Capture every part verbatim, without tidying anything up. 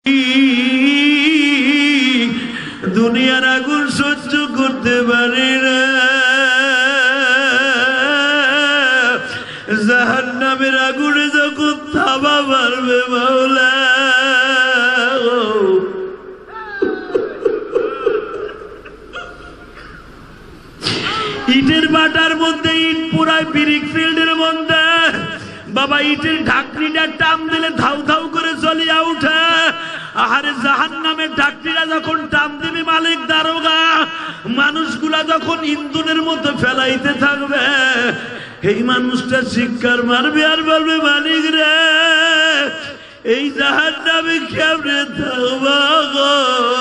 দুনিয়ার আগুন সহ্য করতে পারি না, জাহান্নামের আগুনে যখন থাবা মারবে মাওলা, ইটের বাটার মধ্যে ইট পুরাই ব্রিক ফিল্ডের মধ্যে বাবা ইটের ঢাকনিটা টান দিলে ধাউ ধাউ করে জ্বলিয়া উঠে। আহারে জাহান্নামের ঢাকনিটা যখন টান দিবে মালিক দারোগা, মানুষগুলা যখন ইন্ধনের মধ্যে ফেলাইতে থাকবে, এই মানুষটা চিৎকার মারবে আর বলবে মালিক রে এই জাহান্নামে কেমনে থাকবা গো।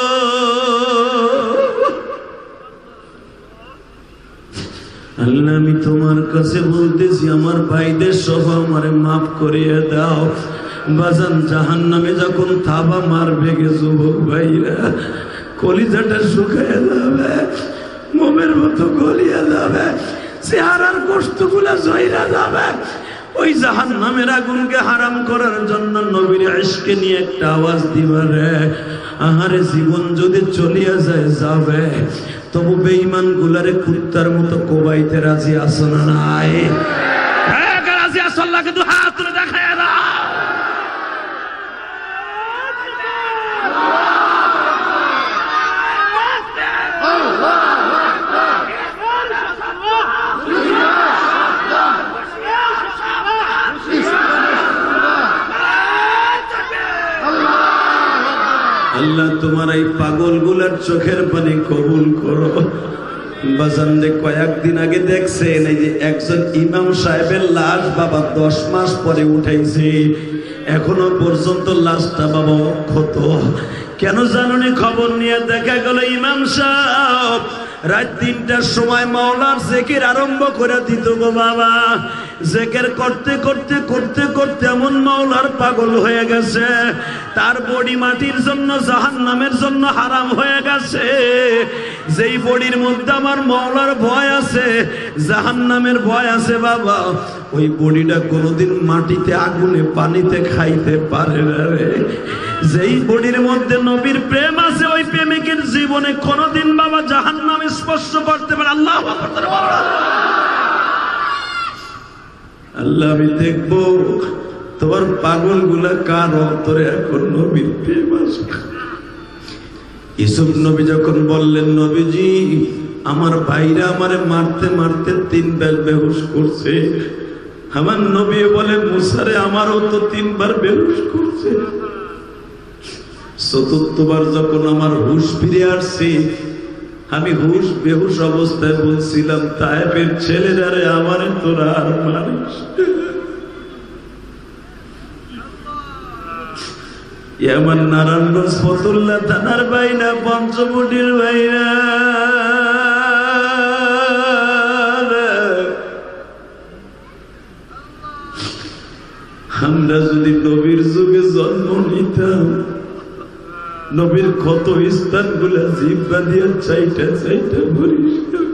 আল্লাহ আমি তোমার কাছে বলতেছি আমার ভাইদের সব আমারে মাফ করিয়ে দাও। বাজান জাহান্নামে যখন থাবা মারবে গে যুবক ভাইরা, কলিজাটা শুকাইয়া যাবে, মোমের মতো গলিয়া যাবে, চেহারার গোশতগুলা জয়রা যাবে। ওই জাহান্নামের আগুনকে হারাম করার জন্য নবীর ইশকে নিয়ে একটা আওয়াজ দিবা রে। আহারে জীবন যদি চলিয়া যায় যাবে, তবু বেঈমান গুলারে কুত্তার মতো কোবাইতে রাজি আছো না নাই? হ্যাঁ রাজি আছো? আল্লাহকে দুই হাত তুলে দেখায় দাও। আল্লাহ তোমার এই পাগল গুলার চোখের পানি কবুল করো। বাজানরে কয়েকদিন আগে দেখছেন এই যে একজন ইমাম সাহেবের লাশ বাবা দশ মাস পরে উঠাইছে, এখনো পর্যন্ত লাশটা বাবা অক্ষত। কেন জানুনি? খবর নিয়ে দেখা গেল ইমাম সাহেব রাত তিনটার সময় মাওলার জিকির আরম্ভ করে দিত গো বাবা। জিকির করতে করতে করতে করতে এমন মাওলার পাগল হয়ে গেছে, তার বডি মাটির জন্য জাহান্নামের জন্য হারাম হয়ে গেছে। যেই বডির মধ্যে আমার মাওলার ভয় আছে, জাহান্নামের ভয় আছে বাবা, ওই বডিটা কোনোদিন মাটিতে আগুনে পানিতে খাইতে পারে না রে। যেই বডির মধ্যে নবীর প্রেম আছে, ওই প্রেমিকের জীবনে কোনোদিন বাবা জাহান্নাম স্পর্শ করতে পারে। আল্লাহ আল্লাহ আমি দেখবো তোমার পাগল গুলা কার অন্তরে এখন নবীর প্রেম আছে। ইউসুফ নবী যখন বললেন নবীজি আমার ভাইরা আমারে মারতে মারতে তিনবার বেহুশ করছে, আমার নবী বলে মুসারে আমারও তো তিনবার বেহুশ করছে। চতুর্থবার যখন আমার হুশ ফিরে আসছে, আমি হুশ বেহুশ অবস্থায় বলছিলাম তায়েবের ছেলেরা রে আমারে তোরা আর মারিস। আমার নারায়ণগঞ্জ ফতুল্লা থানার বাইনা পঞ্চবটির বাইনা আমরা যদি নবীর যুগে জন্ম নিতাম, নবীর ক্ষত স্থান গুলা জিব্বা দিয়া চাইটা চাইটা পরিষ্কার।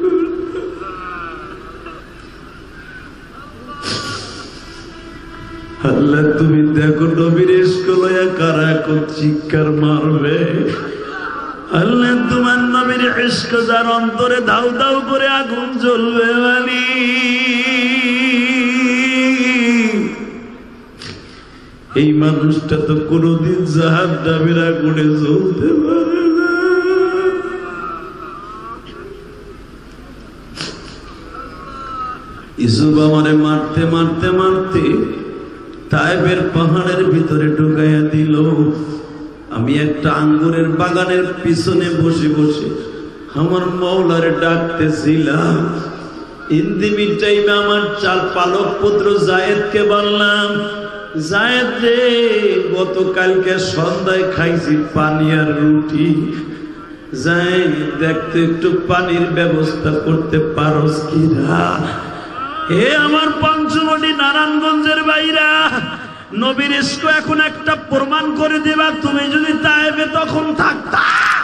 আল্লাহ তুমি দেখো নবীর ইশক লয়া কারা এখন চিৎকার মারবে। আল্লাহ তোমার নবীর ইশক যার অন্তরে দাউ দাউ করে আগুন জ্বলবে মানে এই মানুষটা তো কোনদিন জাহান্নামের আগুনে জ্বলতে পারে না। ইউসুফ আমারে মারতে মারতে মারতে তায়েবের পাহাড়ের ভিতরে ঢুকাইয়া দিল। আমি একটা আঙ্গুরের বাগানের পিছনে বসে বসে আমার মাওলারে ডাকতেছিলাম। ইন্দিমি টাইমে আমার চার পালক পুত্র জায়েদকে বললাম, জায়েদ রে গতকালকে সন্ধ্যায় খাইছি পানি আর রুটি, জায়েদ দেখতে একটু পানির ব্যবস্থা করতে পারোস কিনা? হে আমার পঞ্চবটি নারায়ণগঞ্জের বাইরা, নবীর ইশক এখন একটা প্রমাণ করে দেবা। তুমি যদি তায়েবে তখন থাকতা,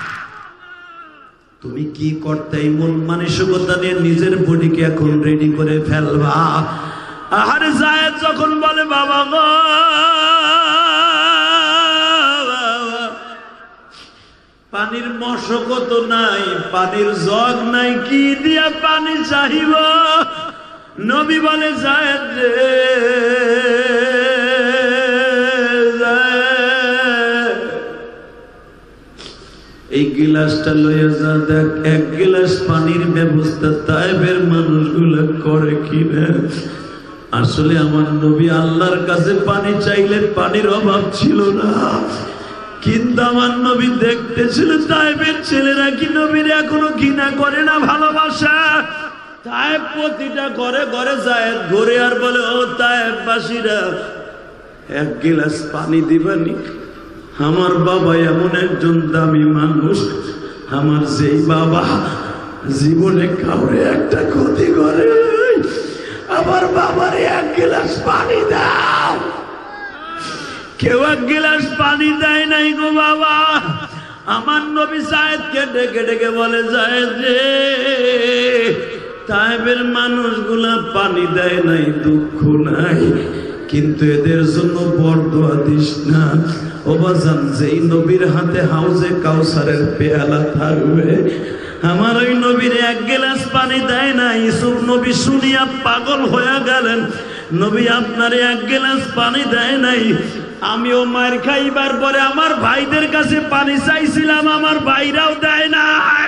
তুমি কি করতে? মন মানসিকতা নিয়ে নিজের বডিকে এখন রেডি করে ফেলবা। আহারে জায়েদ যখন বলে বাবা গো পানির মশক তো নাই, পানির জগ নাই, কি দিয়া পানি চাহিব? নবী বলে যায়েদ রে, এই গিলাসটা লইয়া যা, দেখ এক গিলাস পানির ব্যবস্থা তায়েফের মানুষগুলো করে কিনা। আসলে আমার নবী আল্লাহর কাছে পানি চাইলে পানির অভাব ছিল না, কিন্তু আমার নবী দেখতেছিল তায়েফের ছেলেরা কি নবীর এখনো ঘৃণা করে না ভালোবাসা। তায়েফ প্রতিটা ঘরে ঘরে যায়, ঘরে আর বলে ও তায়েফবাসীরা এক গিলাস পানি দিবানি? আমার বাবা এমন একজন দামি মানুষ, আমার যেই বাবা জীবনে কাউরে একটা ক্ষতি করে, আমার বাবারে এক গিলাস পানি দাও। কেউ এক গিলাস পানি দেয় নাই গো বাবা। আমার নবী যায়েদকে ডেকে ডেকে বলে, যায়েদ রে, তায়েফের মানুষগুলা পানি দেয় নাই, দুঃখ নাই, কিন্তু এদের জন্য বরদোয়া দিস না। ও বাজান, যেই নবীর হাতে হাউজে কাউসারের পেয়ালা থাকবে, আমার ওই নবীর এক গ্লাস পানি দেয় না। ইউসুফ নবী শুনিয়া পাগল হয়ে গেলেন, নবী আপনার এক গ্লাস পানি দেয় নাই। আমিও মার খাইবার পরে আমার ভাইদের কাছে পানি চাইছিলাম, আমার ভাইরাও দেয় নাই।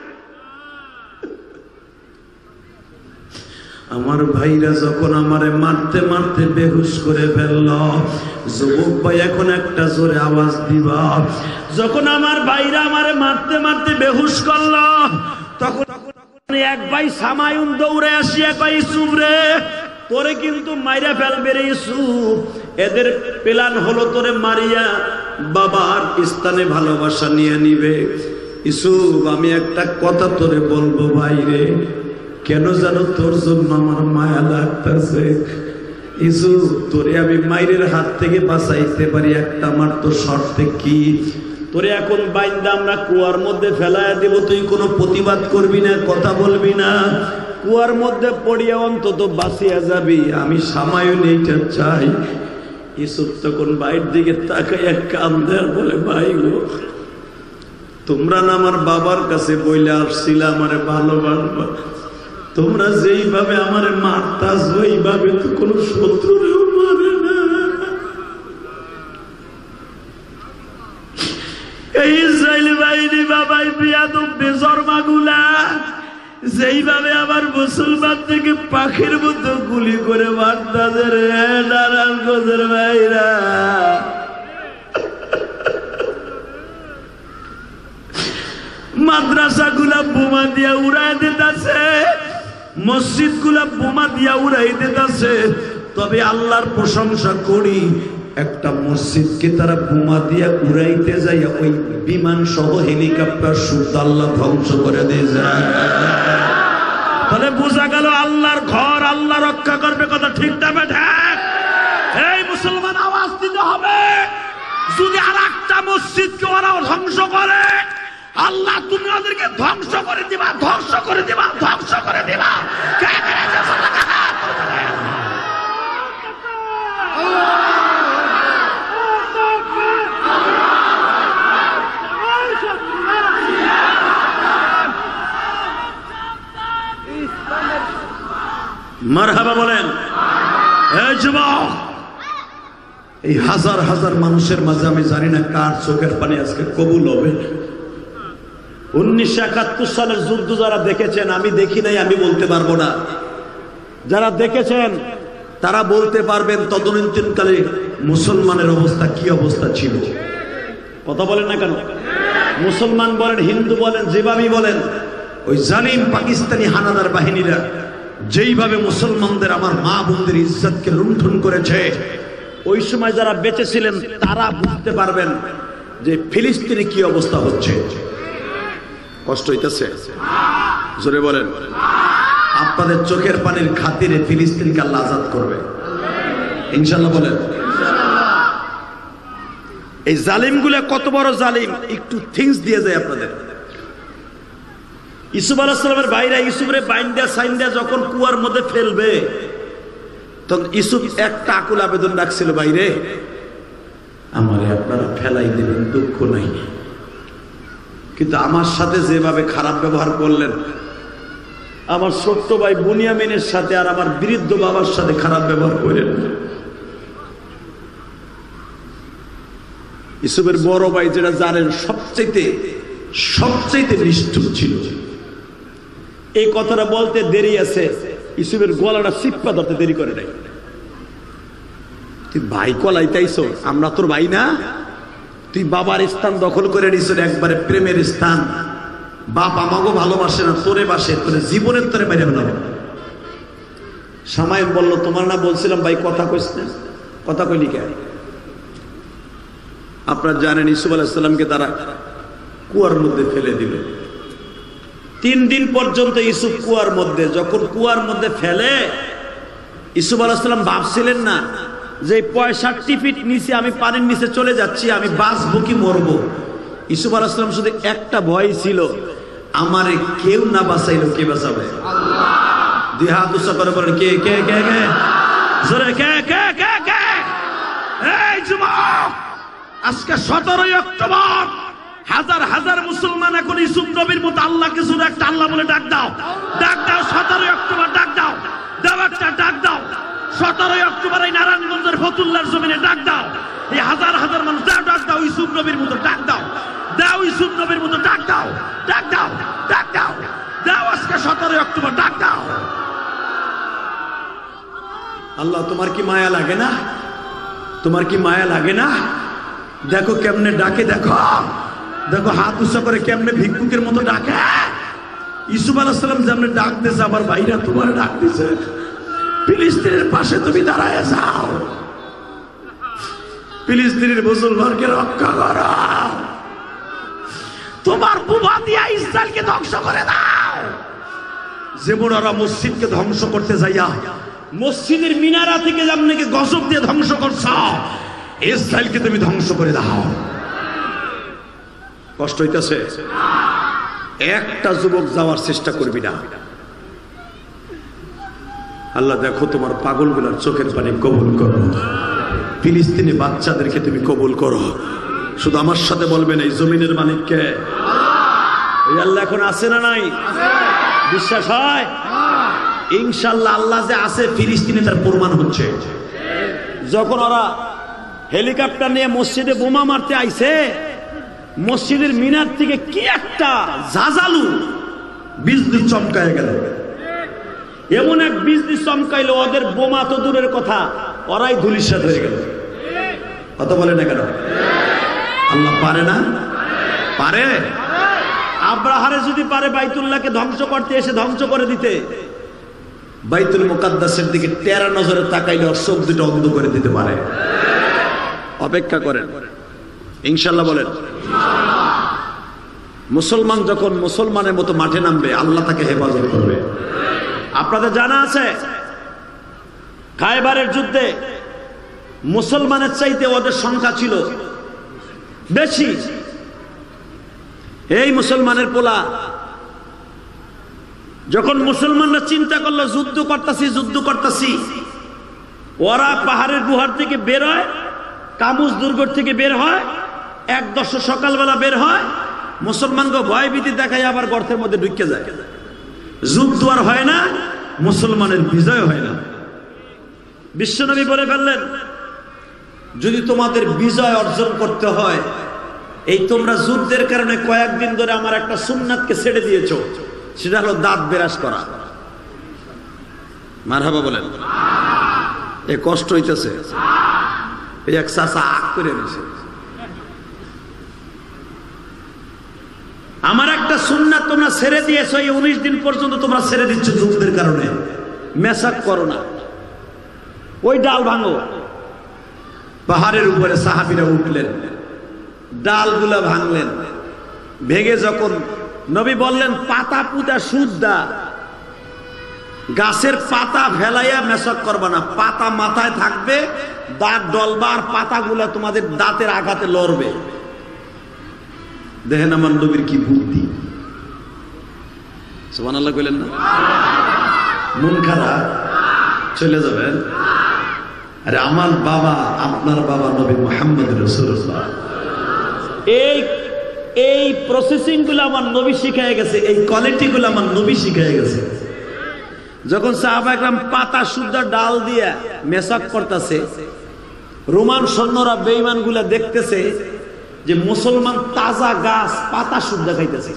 আমার ভাইরা যখন আমারে মারতে মারতে বেহুশ করে ফেলল, যুবক ভাই এখন একটা জোরে আওয়াজ দিবা। যখন আমার ভাইরা আমারে মারতে মারতে বেহুশ করল, তখন এক ভাই সামায়ুন দৌড়ে আসিয়া কয়, ইউসুফ রে, তোরে কিন্তু মাইরা ফেলবে রে ইউসুফ। এদের প্ল্যান হলো তোরে মারিয়া বাবার স্থানে ভালোবাসা নিয়ে নিবে। ইউসুফ, আমি একটা কথা তোরে বলবো ভাই রে, কেন জানো তোর জন্য আমার মায়া লাগতেছে। ইউসুফ, তোরে আমি মায়ের হাত থেকে বাঁচাইতে পারি, একটা আমার তো শর্তে কি, তোরে এখন বাইন্দা আমরা কুয়ার মধ্যে ফেলাইয়া দেব, তুই কোনো প্রতিবাদ করবি না, কথা বলবি না, কুয়ার মধ্যে পড়িয়া অন্তত বাঁচিয়া যাবি, আমি সামায়ুন এইটা চাই। ইউসুফ তখন বাইরের দিকে তাকাইয়া কান্দে আর বলে, ভাই গো, তোমরা না আমার বাবার কাছে বইলে আসছিলা আমারে ভালোবাসবা, তোমরা যেইভাবে আমারে মারতাস ওইভাবে তো কোন শত্রুরেও মারে না। এই ইসরায়েল বাহিনী বাবাই বিয়াদব বেজরমাগুলা যেইভাবে আমার মুসলমান থেকে পাখির মতো গুলি করে মারতাছে রে নারায়ণ গোজের ভাইরা। মাদ্রাসা গুলা বোমা দিয়া উড়াই দিতেছে, মসজিদ গুলা বোমা দিয়া উড়াই দিতেছে। তবে আল্লাহর প্রশংসা করি, একটা মসজিদকে তারা বোমা দিয়া উড়াইতে যায়, ওই বিমান সহ হেলিকপ্টার শুদ্ধ আল্লাহ ধ্বংস করে দিয়ে যায়। তাহলে বোঝা গেল আল্লাহর ঘর আল্লাহ রক্ষা করবে, কথা ঠিক না বেঠা? এই মুসলমান আওয়াজ দিতে হবে, যদি আর একটা মসজিদকে ওরাও ধ্বংস করে, আল্লাহ তুমি ওদেরকে ধ্বংস করে দিবা, ধ্বংস করে দিবা, ধ্বংস করে দিবা। মারহাবা বলেন। এই যুবক, এই হাজার হাজার মানুষের মাঝে আমি জানি না কার চোখের পানি আজকে কবুল হবে। উনিশশো একাত্তর সালের যুদ্ধ যারা দেখেছেন, আমি দেখি নাই, আমি বলতে পারবো না। যারা দেখেছেন তারা বলতে পারবেন তদনীন্তনকালে মুসলমানের অবস্থা কি অবস্থা ছিল। কথা বলেন না কেন? মুসলমান বলেন, হিন্দু বলেন, যেভাবেই বলেন, ওই জালিম পাকিস্তানি হানাদার বাহিনীরা যেইভাবে মুসলমানদের, আমার মা বোনদের ইজ্জতকে লুণ্ঠন করেছে, ওই সময় যারা বেঁচে ছিলেন তারা বুঝতে পারবেন যে ফিলিস্তিনে কি অবস্থা হচ্ছে। কষ্ট হইতেছে? জোরে বলেন। আপনাদের চোখের পানির খাতিরে ফিলিস্তিনকে আল্লাহ আজাদ করবে ইনশাআল্লাহ বলেন। এই জালিমগুলো কত বড় জালিম একটু থিংস দিয়ে যায় আপনাদের। ইউসুফ আলাইহিস সালামের ভাইরা ইউসুফরে বাইন্দা সাইন্দা যখন কুয়ার মধ্যে ফেলবে, তখন ইউসুফ একটা আকুল আবেদন রাখছিল, বাইরে আমারে আপনারা ফেলাই দেবেন, দুঃখ নাই, কিন্তু আমার সাথে যেভাবে খারাপ ব্যবহার করলেন, আমার ছোট্ট ভাই বুনিয়ামিনের সাথে আর আমার বৃদ্ধ বাবার সাথে খারাপ ব্যবহার করেন। ইউসুফের বড় ভাই যেটা জানেন সবচাইতে সবচাইতে নিষ্ঠুর ছিল। এই কথাটা বলতে দেরি আছে, ইউসুফের গলাটা চিপ্পা ধরতে দেরি করে নাই। তুই ভাই কলাইতাইছ, আমরা তোর ভাই না? তুই বাবার স্থান দখল করে নিছ, একবারে প্রেমের স্থান। বাপ আমাকেও ভালোবাসে না, তোরে বাসে, তোরে জীবনের তোরে বাইরে ফেলাবো। সামাইন বলল, তোমার না বলছিলাম ভাই কথা কইস না, কথা কইলি কে? আপনারা জানেন ইউসুফ আলাইহিস সালামকে তারা কুয়ার মধ্যে ফেলে দিল। তিন দিন পর্যন্ত ইউসুফ কুয়ার মধ্যে। যখন কুয়ার মধ্যে ফেলে, ইউসুফ আলাইহিস সালাম ভাবছিলেন না যে পঁয়ষট্টি ফিট নিচে আমি পানির নিচে চলে যাচ্ছি, আমি বাঁচবো কি মরবো। ইউসুফ আলাইহিস সালাম শুধু একটা ভয় ছিল, আমারে কেউ না বাঁচাইলো কে বাঁচাবে? দুই হাত উঁচা করে বলেন, কে কে কে কে জোরে কে কে কে কে? এই যুবক, আজকে সতেরোই অক্টোবর হাজার হাজার মুসলমান এখন ইউসুফ নবীর মতো আল্লাহকে শুধু একটা আল্লাহ বলে ডাক দাও, ডাক দাও। সতেরোই অক্টোবর ডাক দাও, দাও একটা ডাক দাও। সতেরোই অক্টোবর এই নারায়ণগঞ্জের ফতুল্লার জমিনে ডাক দাও। এই হাজার হাজার মানুষ দাও, ডাক দাও ইউসুফ নবীর মতো ডাক দাও, দাও ইউসুফ নবীর মতো ডাক দাও, ডাক দাও, ডাক দাও, দাও আজকে সতেরোই অক্টোবর ডাক দাও। আল্লাহ, তোমার কি মায়া লাগে না? তোমার কি মায়া লাগে না? দেখো কেমনে ডাকে, দেখো দেখো হাত উঁচা করে কেমনে ভিক্ষুকের মতো ডাকে। ইউসুফ আলাইহিস সালাম যেমন ডাক দিয়েছে, আমার ভাইরা তোমার ডাক দিছে, ফিলিস্তিনের পাশে তুমি দাঁড়ায় যাও, ফিলিস্তিনের মুসলমানকে রক্ষা করো, তোমার বুবা দিয়া ইসরায়েলকে ধ্বংস করে দাও। যেমন ওরা মসজিদকে ধ্বংস করতে যাইয়া মসজিদের মিনারা থেকে যেমনকে গজব দিয়ে ধ্বংস করছ, ইসরায়েলকে তুমি ধ্বংস করে দাও। কষ্ট হইতেছে? একটা যুবক যাওয়ার চেষ্টা করবি না। আল্লাহ, দেখো তোমার পাগলগুলার চোখের পানি কবুল করো, ফিলিস্তিনি বাচ্চাদেরকে তুমি কবুল করো। শুধু আমার সাথে বলবেন, এই জমিনের মালিককে এই আল্লাহ এখন আছে না নাই? বিশ্বাস হয়? ইনশাআল্লাহ আল্লাহ যে আছে ফিলিস্তিনে তার প্রমাণ হচ্ছে। যখন ওরা হেলিকপ্টার নিয়ে মসজিদে বোমা মারতে আইছে, মসজিদের মিনার থেকে কি একটা জাজালু বিজলি চমকায় গেল। এমন এক বিজলি চমকাইলো, ওদের বোমা তো দূরের কথা, ওরাই ধুলিস্যাৎ হয়ে গেল। কথা বলে না কেন? আল্লাহ পারে না? পারে। আব্রাহারে যদি পারে বাইতুল্লাহকে ধ্বংস করতে এসে ধ্বংস করে দিতে, বাইতুল মুকাদ্দাসের দিকে টেরা নজরে তাকাইলে ওর চোখ দুটো অন্ধ করে দিতে পারে। অপেক্ষা করেন, ইনশাআল্লাহ বলেন। মুসলমান যখন মুসলমানের মতো মাঠে নামবে, আল্লাহ তাকে হেফাজত করবে। আপনাদের জানা আছে খায়বারের যুদ্ধে মুসলমানের চাইতে ওদের সংখ্যা ছিল বেশি। এই মুসলমানের পোলা যখন মুসলমানরা চিন্তা করলো যুদ্ধ করতেছি যুদ্ধ করতেছি, ওরা পাহাড়ের গুহার থেকে বের হয়, কামুজ দুর্গ থেকে বের হয়, এক দশ সকালবেলা বের হয়, মুসলমানকে ভয় ভীতি দেখায় আবার গর্তের মধ্যে ঢুকে যায়। যুদ্ধ আর হয় না, মুসলমানের বিজয় হয় না। বিশ্বনবী বলে ফেললেন, যদি তোমাদের বিজয় অর্জন করতে হয়, এই তোমরা যুদ্ধের কারণে কয়েকদিন ধরে আমার একটা সুন্নাতকে ছেড়ে দিয়েছো, সেটা হলো দাঁত বেরাস করা। মারহাবা বলেন। এ কষ্ট হইতেছে, এই এক চাচা আগ করে নিছে। আমার একটা সুন্নাত তোমরা ছেড়ে দিয়েছো, এই উনিশ দিন পর্যন্ত তোমরা ছেড়ে দিচ্ছ যুদ্ধের কারণে। মেসাক করো না, ওই ডাল ভাঙো। পাহাড়ের উপরে সাহাবীরা উঠলেন, ডালগুলা ভাঙলেন। ভেঙে যখন নবী বললেন পাতা পুতা সুদ্ধা, গাছের পাতা ফেলাইয়া মেসাক করবা না, পাতা মাথায় থাকবে, দাঁত ডলবা, আর পাতাগুলা তোমাদের দাঁতের আঘাতে লড়বে। দেখেন আমার নবীর কি বুদ্ধি। সুবহানাল্লাহ কইলেন না? মন খারাপ চলে যাবেন? আরে আমার বাবা, আপনার বাবা নবী মুহাম্মদ রাসূলুল্লাহ, এই এই প্রসেসিং গুলো আমার নবী শিখাই গেছে, এই কোয়ালিটি গুলো আমার নবী শিখাই গেছে। যখন সাহাবা একরাম পাতা শুদ্ধ ডাল দিয়া মেসাক করতেছে, রোমান সৈন্যরা বেঈমান গুলা দেখতেছে যে মুসলমান তাজা গাছ পাতা শুদ্ধ খাইতেছে।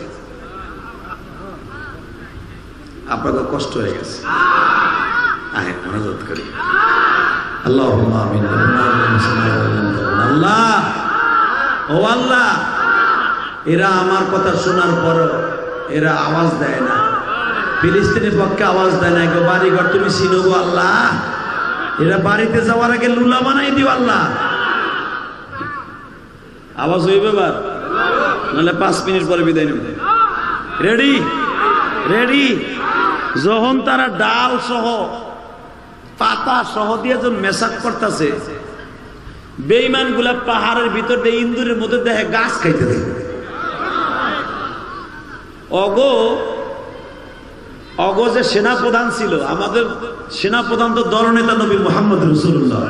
আপনাদের কষ্ট হয়ে গেছে। আহে মনোযোগ করি। আল্লাহুম্মা আমিন। আল্লাহ, ও আল্লাহ, এরা আমার কথা শোনার পর এরা আওয়াজ দেয় না, ফিলিস্তিনের পক্ষে আওয়াজ দেয় না। কেউ বাড়িঘর তুমি চিনো গো আল্লাহ, এরা বাড়িতে যাওয়ার আগে লুলা বানাই দিও আল্লাহ। আওয়াজ হইবে বার, নাহলে পাঁচ মিনিট পরে বিদায় নেব। Ready ready. যখন তারা ডাল সহ পাতা সহ দিয়ে যখন মেসাক করতেছে, বেঈমান গুলা পাহাড়ের ভিতর দিয়ে ইন্দুরের মধ্যে দেখে গাছ খাইতে থাকে। অগো অগো যে সেনাপ্রধান ছিল, আমাদের সেনাপ্রধান তো দলনেতা নবী মুহাম্মদ রাসূলুল্লাহ।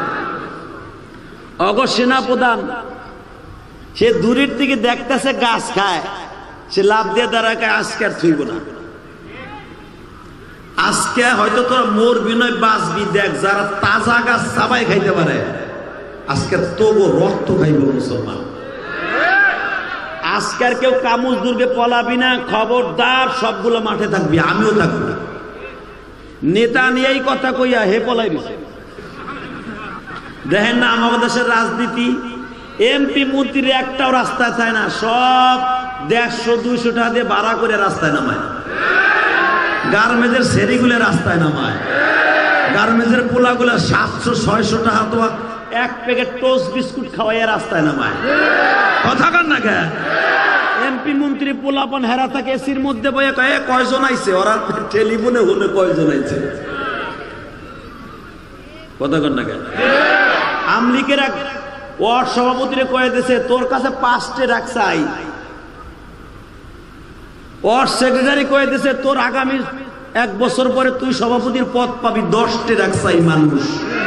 অগো সেনাপ্রধান সে দূরের থেকে দেখতেছে গাছ খায়, সে লাভ দিয়ে দাঁড়ায়, আজকে আর থইব না, আজকে হয়তো তোরা মোর বিনয় বাঁচবি, দেখ যারা তাজা গাছ চাবাই খাইতে পারে, আজকে তবু রক্ত খাইব মুসলমান। আজকের কেউ কামুজ দুর্গে পলাবি না, খবরদার, সবগুলো মাঠে থাকবি, আমিও থাকবো। নেতা নিয়েই কথা কইয়া হে পলাই দিছে। দেখেন না আমাদের দেশের রাজনীতি, এমপি মন্ত্রীর একটাও রাস্তায় চায় না, সব দেড়শো দুইশো টাকা দিয়ে ভাড়া করে রাস্তায় নামায়। গার্মেন্টের সেরিগুলো রাস্তায় নামায়, গার্মেন্টের পোলাগুলো সাতশো ছয়শো টাকা তো এক প্যাকেট টোস্ট বিস্কুট খাওয়াইয়া রাস্তায় নামায়। কথা কন না কে? এমপি মন্ত্রী পোলাপন হেরা থাকে এসির মধ্যে বইয়া কয়ে কয়জন আইছে, ওরা টেলিফোনে হলে কয়জন আইছে। কথা কন না কে? আমলিকের এক ওয়ার্ড সভাপতিরে কয়ে দিছে তোর কাছে পাঁচটে রাখছাই, ওয়ার্ড সেক্রেটারি কয়ে দিছে তোর আগামী এক বছর পরে তুই সভাপতির পদ পাবি, দশটি রাখছাই মানুষ।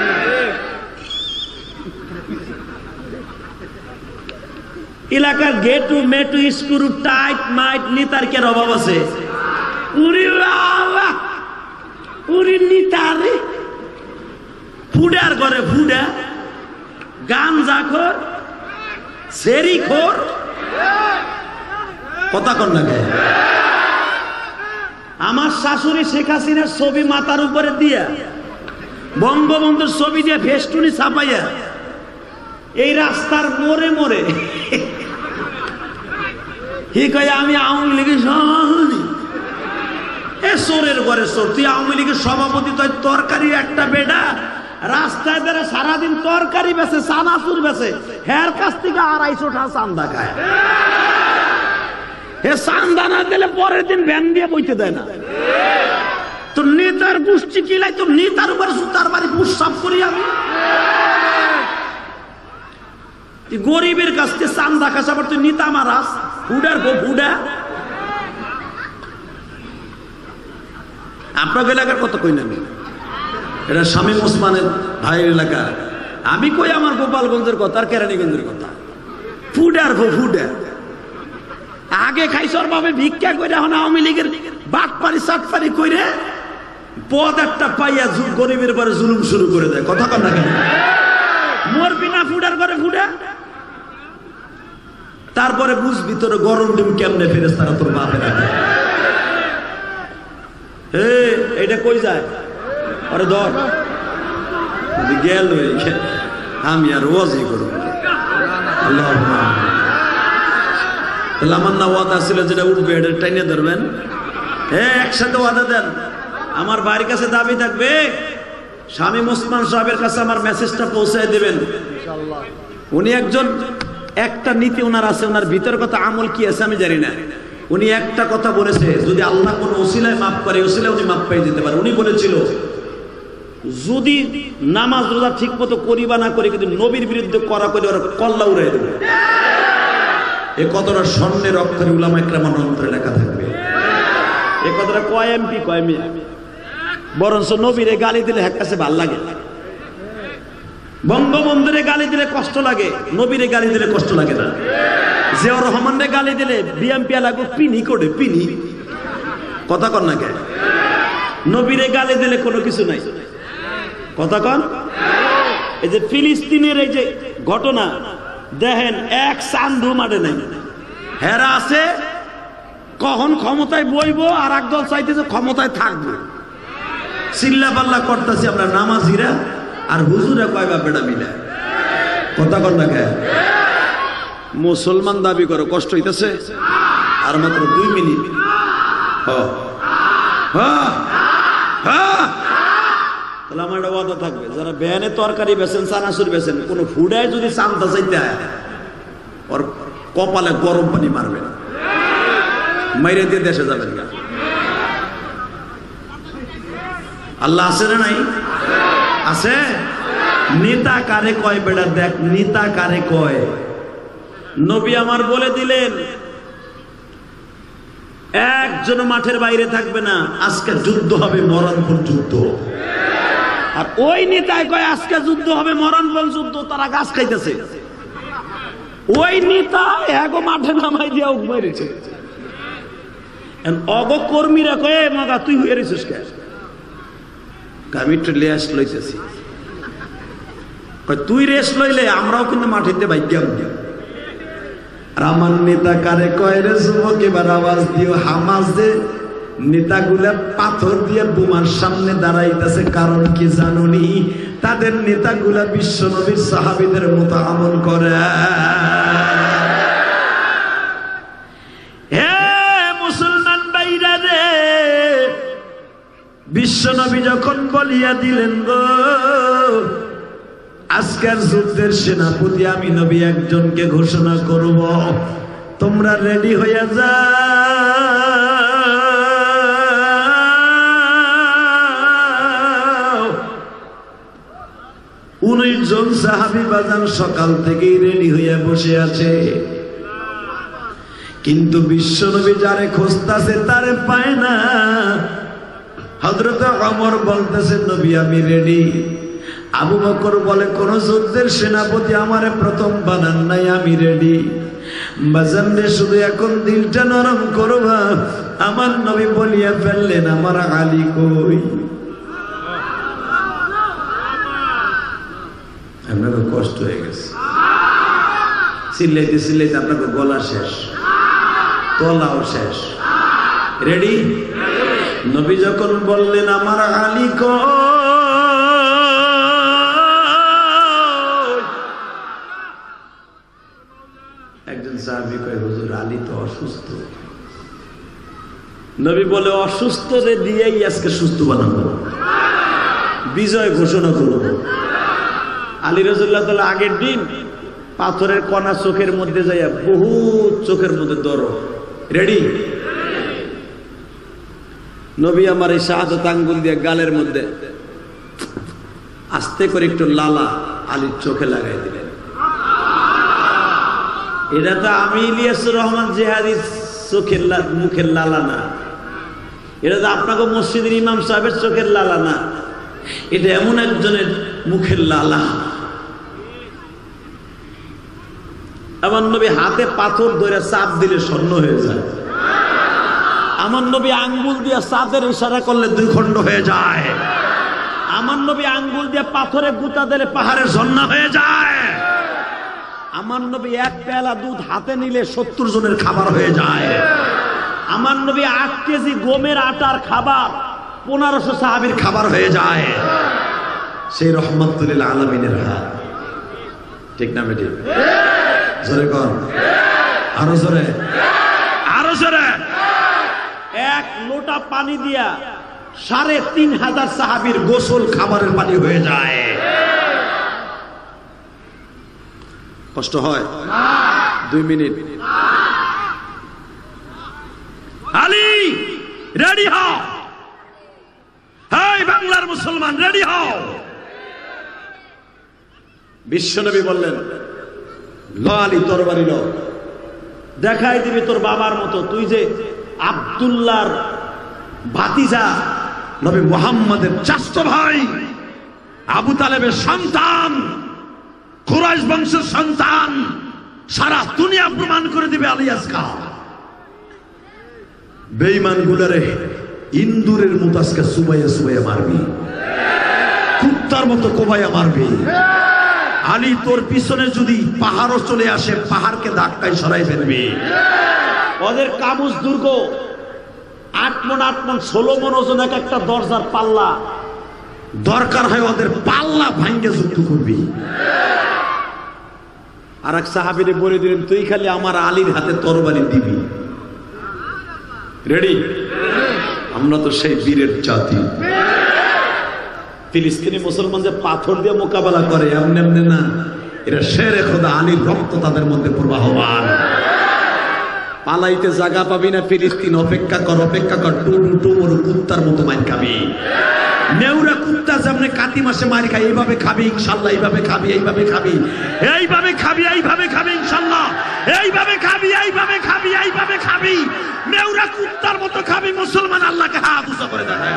এলাকার গেটু মেটু স্ক্রু টাইট মাইট নিতার কের অভাব আছে। উরি বাবা, উরি নিতারে ফুডার করে ফুডা, গাঞ্জা খোর, সেরি খোর। কথা কন না কে? আমার শাশুড়ি শেখ হাসিনার ছবি মাথার উপরে দিয়া, বঙ্গবন্ধুর ছবি দিয়ে ফেস্টুনি ছাপাইয়া এই রাস্তার মোড়ে মোড়ে হি কয় আমি আওয়ামী লীগের সভাপতি। এ চোরের ঘরে চোর, তুই আওয়ামী লীগের সভাপতি, তুই তরকারি একটা বেটা রাস্তায় বেড়ে সারাদিন তরকারি বেছে, চানাচুর বেছে, হের কাছ থেকে আড়াইশো টাকা চান্দা খায়। হে চান্দা না দিলে পরের দিন ভ্যান দিয়ে বইতে দেয় না। তোর নেতার গোষ্ঠী কিলাই, তোর নেতার উপরে সুতার বাড়ি পুষ্পাপ করি আমি। গরিবের কাছ থেকে চান্দা খাস, আবার তুই নিতা মারাস, ফুডার গো ফুডা। আপনার এলাকার কত কই না, এটা শামীম ওসমানের ভাইয়ের এলাকা। আমি কই আমার গোপালগঞ্জের কথা আর কেরানীগঞ্জের কথা। ফুডার গো ফুডা, আগে খাইছর ভাবে ভিক্ষা করে, এখন আওয়ামী লীগের বাটপারি চাটপারি করে পদ একটা পাইয়া গরিবের পরে জুলুম শুরু করে দেয়। কথা কন না কেন? মরবি না ফুডার করে ফুডা। তারপরে বুঝবি তোর গরম ডিম কেমনে ফেরেশতারা তোর বাপের আগে। হে এটা কই যায়? আরে ধর গেল, আমি আর ওয়াজই করব। আল্লাহুম্মা তাহলে আমার না ওয়াদা ছিল যেটা উঠবে এটা টাইনে ধরবেন। হ্যাঁ একসাথে ওয়াদা দেন। আমার বাড়ির কাছে দাবি থাকবে, শামীম ওসমান সাহেবের কাছে আমার মেসেজটা পৌঁছায় দেবেন। উনি একজন, একটা নীতি ওনার আছে, ওনার ভিতর কথা আমল কি আছে আমি জানি না। উনি একটা কথা বলেছে, যদি আল্লাহ কোনো ওসিলায় মাফ করে, ওসিলায় উনি মাফ পেয়ে যেতে পারে। উনি বলেছিল যদি নামাজ রোজা ঠিক মতো করি বা না করি, কিন্তু নবীর বিরুদ্ধে করা করে ওরা কল্লা উড়াই দেবে। এ কথাটা স্বর্ণের অক্ষরে উলামা ইকরামের অন্তরে লেখা থাকবে। এ কথাটা কয় এমপি কয় মি, বরঞ্চ নবীরে গালি দিলে এক কাছে ভাল লাগে, বঙ্গবন্ধুরে গালি দিলে কষ্ট লাগে, নবীরে গালি দিলে কষ্ট লাগে না। জিয়াউর রহমানকে গালি দিলে বিএমপি লাগো পিনি করে পিনি কথা কন না কে নবীরে গালি দিলে কোনো কিছু নাই কথা কন এই যে ফিলিস্তিনের এই যে ঘটনা দেখেন এক চান্দু মাঠে নাই হেরা আছে কখন ক্ষমতায় বইবো আর একদল চাইতেছে ক্ষমতায় থাকবো চিল্লা পাল্লা করতেছি আমরা নামাজিরা আর হুজুরা কয় বাপেটা মিলে কথা কন না কে মুসলমান দাবি করো কষ্ট হইতেছে আর মাত্র দুই মিনিট তাহলে আমার একটা ওয়াদা থাকবে যারা ভ্যানে তরকারি বেছেন চানাচুর বেছেন কোন ফুডায় যদি চান্দা চাইতে ওর কপালে গরম পানি মারবে মাইরে দিয়ে দেশে যাবেন না আল্লাহ আছে না নাই আছে নেতা কারে কয় বেটা দেখ নেতা কারে কয় নবী আমার বলে দিলেন একজন মাঠের বাইরে থাকবে না আজকে যুদ্ধ হবে মরণপণ যুদ্ধ আর ওই নেতায় কয় আজকে যুদ্ধ হবে মরণপণ যুদ্ধ তারা গাছ খাইতেছে ওই নেতা এগো মাঠে নামাই দিয়া উঠ মেরেছে অগ কর্মীরা কয়ে মগা তুই হয়ে রেছিস কে আমি একটু রেস্ট লইতেছি তুই রেস্ট লইলে আমরাও কিন্তু মাটিতে বাইকাম আর আমার নেতা কারে কয় রে যুবক এবার আওয়াজ দিও হামাস যে নেতাগুলা পাথর দিয়ে বোমার সামনে দাঁড়াইতেছে কারণ কি জানুনি তাদের নেতাগুলা বিশ্ব নবীর সাহাবীদের মতো আমল করে হে মুসলমান ভাইরা রে বিশ্ব নবী যখন বলিয়া দিলেন গো আজকের যুদ্ধের সেনাপতি আমি নবী একজনকে ঘোষণা করব তোমরা রেডি হইয়া যাও উনিশ জন সাহাবী বাজান সকাল থেকেই রেডি হইয়া বসে আছে কিন্তু বিশ্ব নবী যারে খুঁজতাছে তারে পায় না হযরত ওমর বলতেছে নবী আমি রেডি আবু বকর বলে কোন যুদ্ধের সেনাপতি আমারে প্রথম বানান নাই আমি রেডি বাজান রে শুধু এখন দিলটা নরম করবা আমার নবী বলিয়া ফেললেন আমার আলী কই আপনাকে কষ্ট হয়ে গেছে চিল্লাইতে চিল্লাইতে আপনাকে গলা শেষ তলাও শেষ রেডি নবী যখন বললেন আমার আলী কই একজন সাহাবী কয় হুজুর আলী তো অসুস্থ নবী বলে অসুস্থ রে দিয়েই আজকে সুস্থ বানাবো বিজয় ঘোষণা করব আলী রাদিয়াল্লাহু তাআলা আগের দিন পাথরের কণা চোখের মধ্যে যাইয়া বহু চোখের মধ্যে দরদ রেডি নবী আমার এই শাহাদাত আঙ্গুল দিয়ে গালের মধ্যে আস্তে করে একটু লালা আলীর চোখে লাগাই দিলেন এটা তো আমি ইলিয়াসুর রহমান জিহাদি চোখের মুখের লালা না এটা তো আপনাকে মসজিদের ইমাম সাহেবের চোখের লালা না এটা এমন একজনের মুখের লালা আমার নবী হাতে পাথর ধরে চাপ দিলে স্বর্ণ হয়ে যায় আমার নবী আঙ্গুল দিয়ে চাঁদের ইশারা করলে দুই খণ্ড হয়ে যায় আমার নবী আঙ্গুল দিয়ে পাথরে গুতা দিলে পাহাড়ের ঝর্ণা হয়ে যায় আমার নবী এক পেয়ালা দুধ হাতে নিলে সত্তর জনের খাবার হয়ে যায় আমার নবী আট কেজি গমের আটার খাবার পনেরোশো সাহাবীর খাবার হয়ে যায় সেই রহমাতুল আলামিনের হাত ঠিক না বেটি জোরে কর আরো জোরে আরো জোরে এক লোটা পানি দিয়া সাড়ে তিন হাজার সাহাবীর গোসল খাবারের পানি হয়ে যায় কষ্ট হয় দুই মিনিট আলী রেডি হও হেই বাংলার মুসলমান রেডি হও বিশ্বনবী বললেন ল আলী তরবারি ল দেখাই দিবি তোর বাবার মতো তুই যে আব্দুল্লাহর ভাতিজা নবী মুহাম্মদের চাচতো ভাই আবু তালেবের সন্তান কুরাইশ বংশের সন্তান সারা দুনিয়া প্রমাণ করে দিবে আলী আসগার। বেঈমান গুলারে ইন্দুরের মতো আজকে সুবাইয়া সুবাইয়া মারবি, কুত্তার মতো কোবাইয়া মারবি। আলী তোর পিছনে যদি পাহাড়ও চলে আসে, পাহাড়কে ধাক্কায় সরাই ফেলবি। ওদের কামুজ দুর্গ আট মন আট মন ষোলো মন ওজন এক একটা দরজার পাল্লা, দরকার হয় ওদের পাল্লা ভাঙ্গে যুদ্ধ করবি। আর এক সাহাবীরে বলে দিলেন, তুই খালি আমার আলীর হাতে তরবারি দিবি। রেডি? আমরা তো সেই বীরের জাতি। ফিলিস্তিনি মুসলমান যে পাথর দিয়ে মোকাবেলা করে এমনি এমনি না, এরা শেরে খোদা, আলীর রক্ত তাদের মধ্যে প্রবাহমান। পালাইতে জায়গা পাবি না ফিলিস্তিন, অপেক্ষা কর অপেক্ষা কর, টুটু টুমরু কুত্তার মতো মার খাবি। নেউরা কুত্তা যেমন কাতি মাসে মার খাই, এইভাবে খাবি ইনশাল্লাহ, এইভাবে খাবি, এইভাবে খাবি, এইভাবে খাবি, এইভাবে খাবি ইনশাল্লাহ, এইভাবে খাবি, এইভাবে খাবি, এইভাবে খাবি, নেউরা কুত্তার মতো খাবি। মুসলমান আল্লাহকে হাত উঁচা করে দেখায়।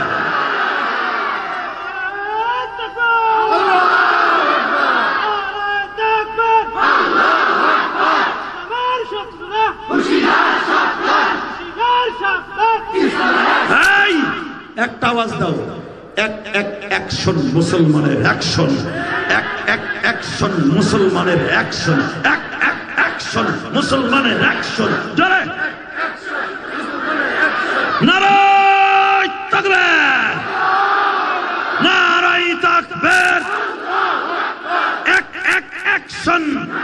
একটা আওয়াজ দাও, এক এক অ্যাকশন মুসলমানের অ্যাকশন, এক এক অ্যাকশন মুসলমানের অ্যাকশন, এক এক অ্যাকশন মুসলমানের অ্যাকশন। জোরে নারায়ে তাকবীর, নারায়ে তাকবীর। এক এক অ্যাকশন